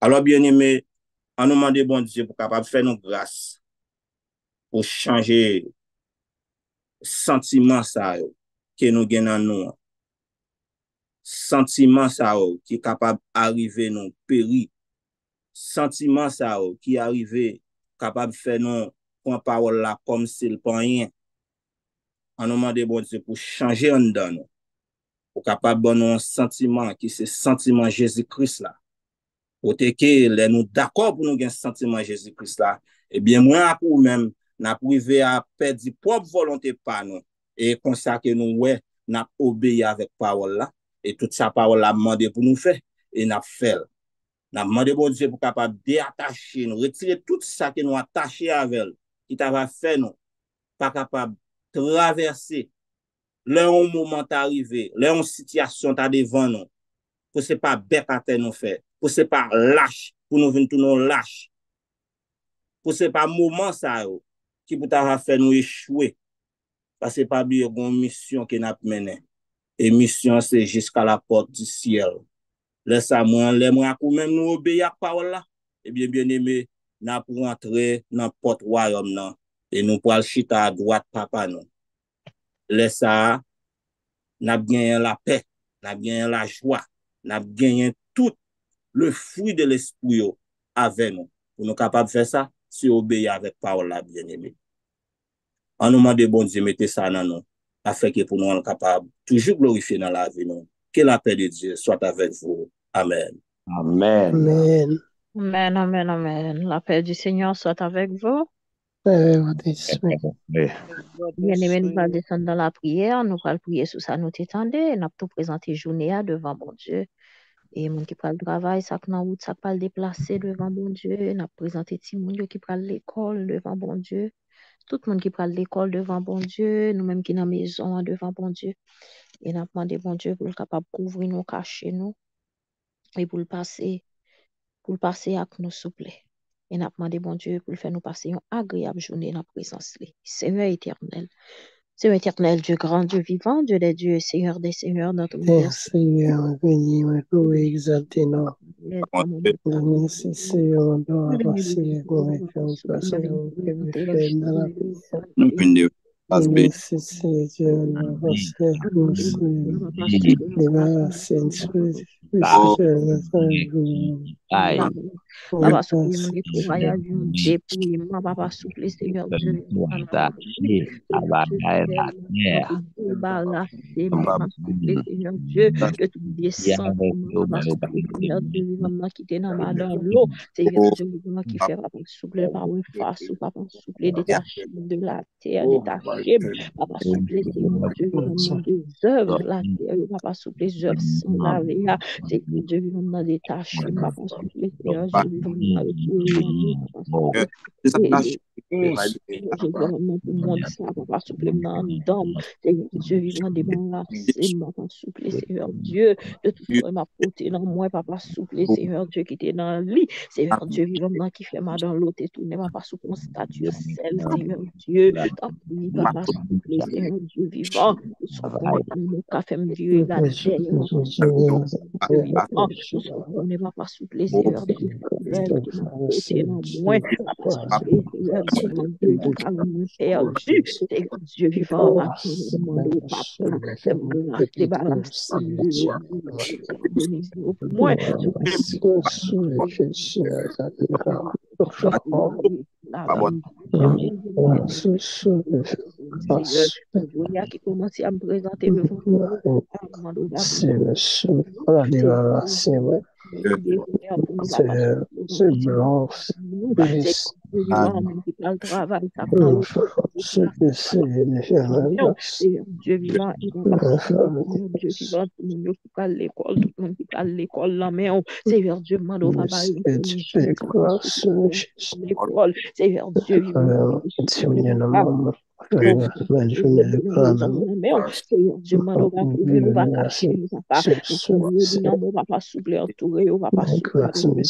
Alors, bien aimé, on nous demande bon Dieu pour capable faire nos grâces, pour changer sentiment ça que nous gagnons en nous. Sentiment ça qui est capable d'arriver nous périr. Sentiment ça qui arrive capable de faire nous prendre parole là comme s'il pas rien. On nous demande bon Dieu pour changer en dedans nous. Pour capable de nous un sentiment qui c'est sentiment Jésus-Christ là. Pour que nous d'accord pour nous gagner sentiment Jésus-Christ là. Eh bien moi pour même n'a privé à perdre propre volonté par nous et comme ça que nous ouais n'a obéi avec parole là et toute sa parole là demandé pour nous faire et n'a fait. N'a demandé bon Dieu pour capable déattacher nous, retirer tout ça que nous attaché avec elle, qui t'a fait nous pas capable traverser là un moment arrivé, là une situation t'a devant nous. Pour c'est pas bête à terre nous faire, pour c'est pas lâche pour nous venir tout nous lâche. Pour c'est pas moment ça qui pour t'a fait nous échouer. Parce que c'est pas bien une mission que n'a mené. Et mission c'est jusqu'à la porte du ciel. Laisse ça moi même nous obéir à parole là. Et bien aimé, n'a pour rentrer dans porte royaume là et nous pour chita à droite papa nous. Laisse ça n'a gagné la paix, n'a gagné la joie, n'a gagné tout le fruit de l'esprit avec nous. Pour nous capables de faire ça, c'est obéir avec parole là bien aimé. En nous demande bon Dieu mettez ça dans nous afin que pour nous être capables toujours glorifier dans la vie nous. Que la paix de Dieu soit avec vous. Amen. Amen. Amen. Amen, amen, amen. La paix du Seigneur soit avec vous. Bien-aimés, nous allons descendre dans la prière. Nous allons prier sous ça, nous t'étendons. Nous allons tout présenter journée devant bon Dieu. Et mon qui prend le travail, ça qui dans route, ça pas le déplacer devant bon Dieu. Nous allons présenter tout le monde qui prend l'école devant bon Dieu. Tout le monde qui prend l'école devant bon Dieu. Nous-mêmes qui dans la maison devant bon Dieu. Et nous demandons bon Dieu pour le capable de couvrir nous, cacher nous. Et pour le passer avec nous souple. Et nous demandons bon Dieu pour le faire nous passer une agréable journée dans la présence. Seigneur éternel. Seigneur éternel, Dieu grand, Dieu vivant, Dieu des dieux, Seigneur des seigneurs dans ton univers. Seigneur, béni, loué, exalté, non. Merci, Seigneur, doit passer, merci, Seigneur, Papa souple mon nettoyage, mon dépouillement, Papa souple Seigneur Dieu. Débarrasser, Papa souple Seigneur Dieu, de tout descente, Papa souple Seigneur Dieu, vivant qui t'est dans l'eau, Seigneur Dieu, vivant qui fait Papa souple par une face, Papa souple détaché de la terre, détaché, Papa souple Seigneur Dieu, vivant des œuvres de la terre, Papa souple les œuvres sans laver, Seigneur Dieu, vivant détaché, Papa souple Seigneur Dieu. Je monde ça, Papa supplément d'homme, Seigneur Dieu vivant débarrassé, Papa souple, Seigneur Dieu, de tout ce m'a porté dans moi, Papa souple, Seigneur Dieu qui était dans le lit, Seigneur Dieu vivant qui fait mal dans l'autre et tout, Papa souple mon statut, celle, Seigneur Dieu, oui, Papa souple, Seigneur Dieu vivant, nous café me virer la terre, on n'est pas souple, Seigneur Dieu. Côté non moins, Dieu vivant, qui commence à me présenter devant c'est blanc, Dieu vivant, Dieu vivant, tout le monde qui parle l'école, tout le monde qui parle l'école, la main, Seigneur Dieu, mando va parler l'école, Seigneur Dieu vivant, bonne journée, Seigneur Dieu, nous va couvrir, nous va cacher, nous va pas. Nous va pas soupler, entourer, on va pas soupler.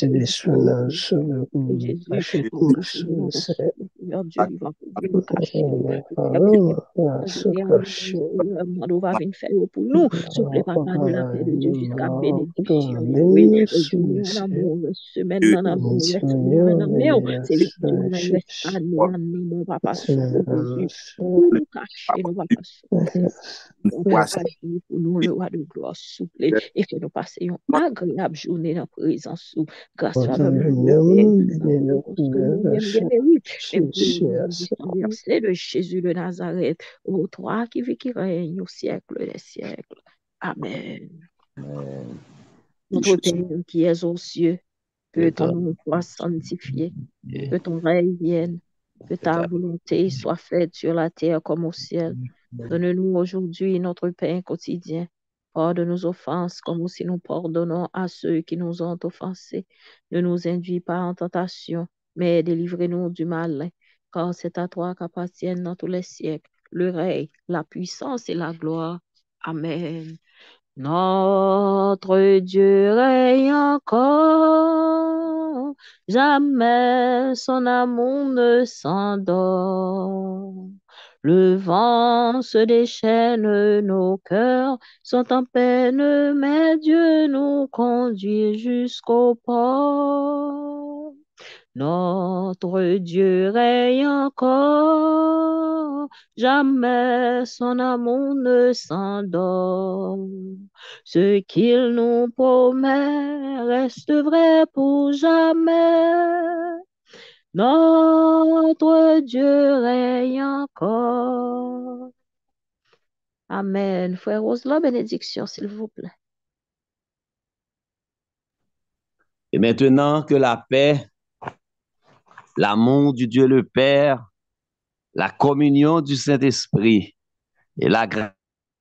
Jésus, Seigneur Dieu, il va couvrir, nous cacher. Nous va venir faire pour nous. Soufflez papa de la paix de Dieu jusqu'à bénédiction. Oui, journée en amour, semaine en amour, semaine en amour. C'est lui qui nous reste à nous, papa, souffle Jésus. Nous cacher, nous va pas souffler. Agis pour nous, le roi de gloire, souffle, et que nous passions une agréable journée dans la présence. Grâce à l'homme, verset de Jésus de Nazareth, ô toi qui vis, qui règne au siècle des siècles. Amen. Notre Père qui es aux cieux, que ton nom soit sanctifié, que ton règne vienne, que ta volonté soit faite sur la terre comme au ciel. Donne-nous aujourd'hui notre pain quotidien. Pardonne nos offenses comme aussi nous pardonnons à ceux qui nous ont offensés. Ne nous induis pas en tentation, mais délivre-nous du mal. Car c'est à toi qu'appartiennent dans tous les siècles le règne, la puissance et la gloire. Amen. Notre Dieu règne encore, jamais son amour ne s'endort. Le vent se déchaîne, nos cœurs sont en peine, mais Dieu nous conduit jusqu'au port. Notre Dieu règne encore, jamais son amour ne s'endort. Ce qu'il nous promet reste vrai pour jamais. Notre Dieu règne encore. Amen. Frère Rosela, bénédiction, s'il vous plaît. Et maintenant que la paix, l'amour du Dieu le Père, la communion du Saint-Esprit et la grâce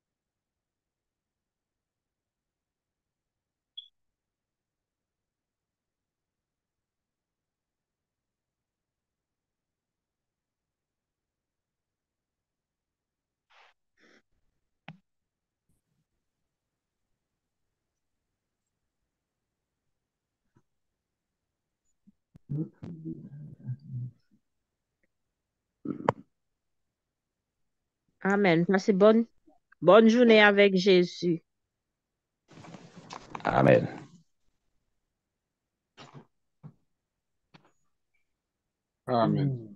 Amen. Passez bonne journée avec Jésus. Amen. Amen.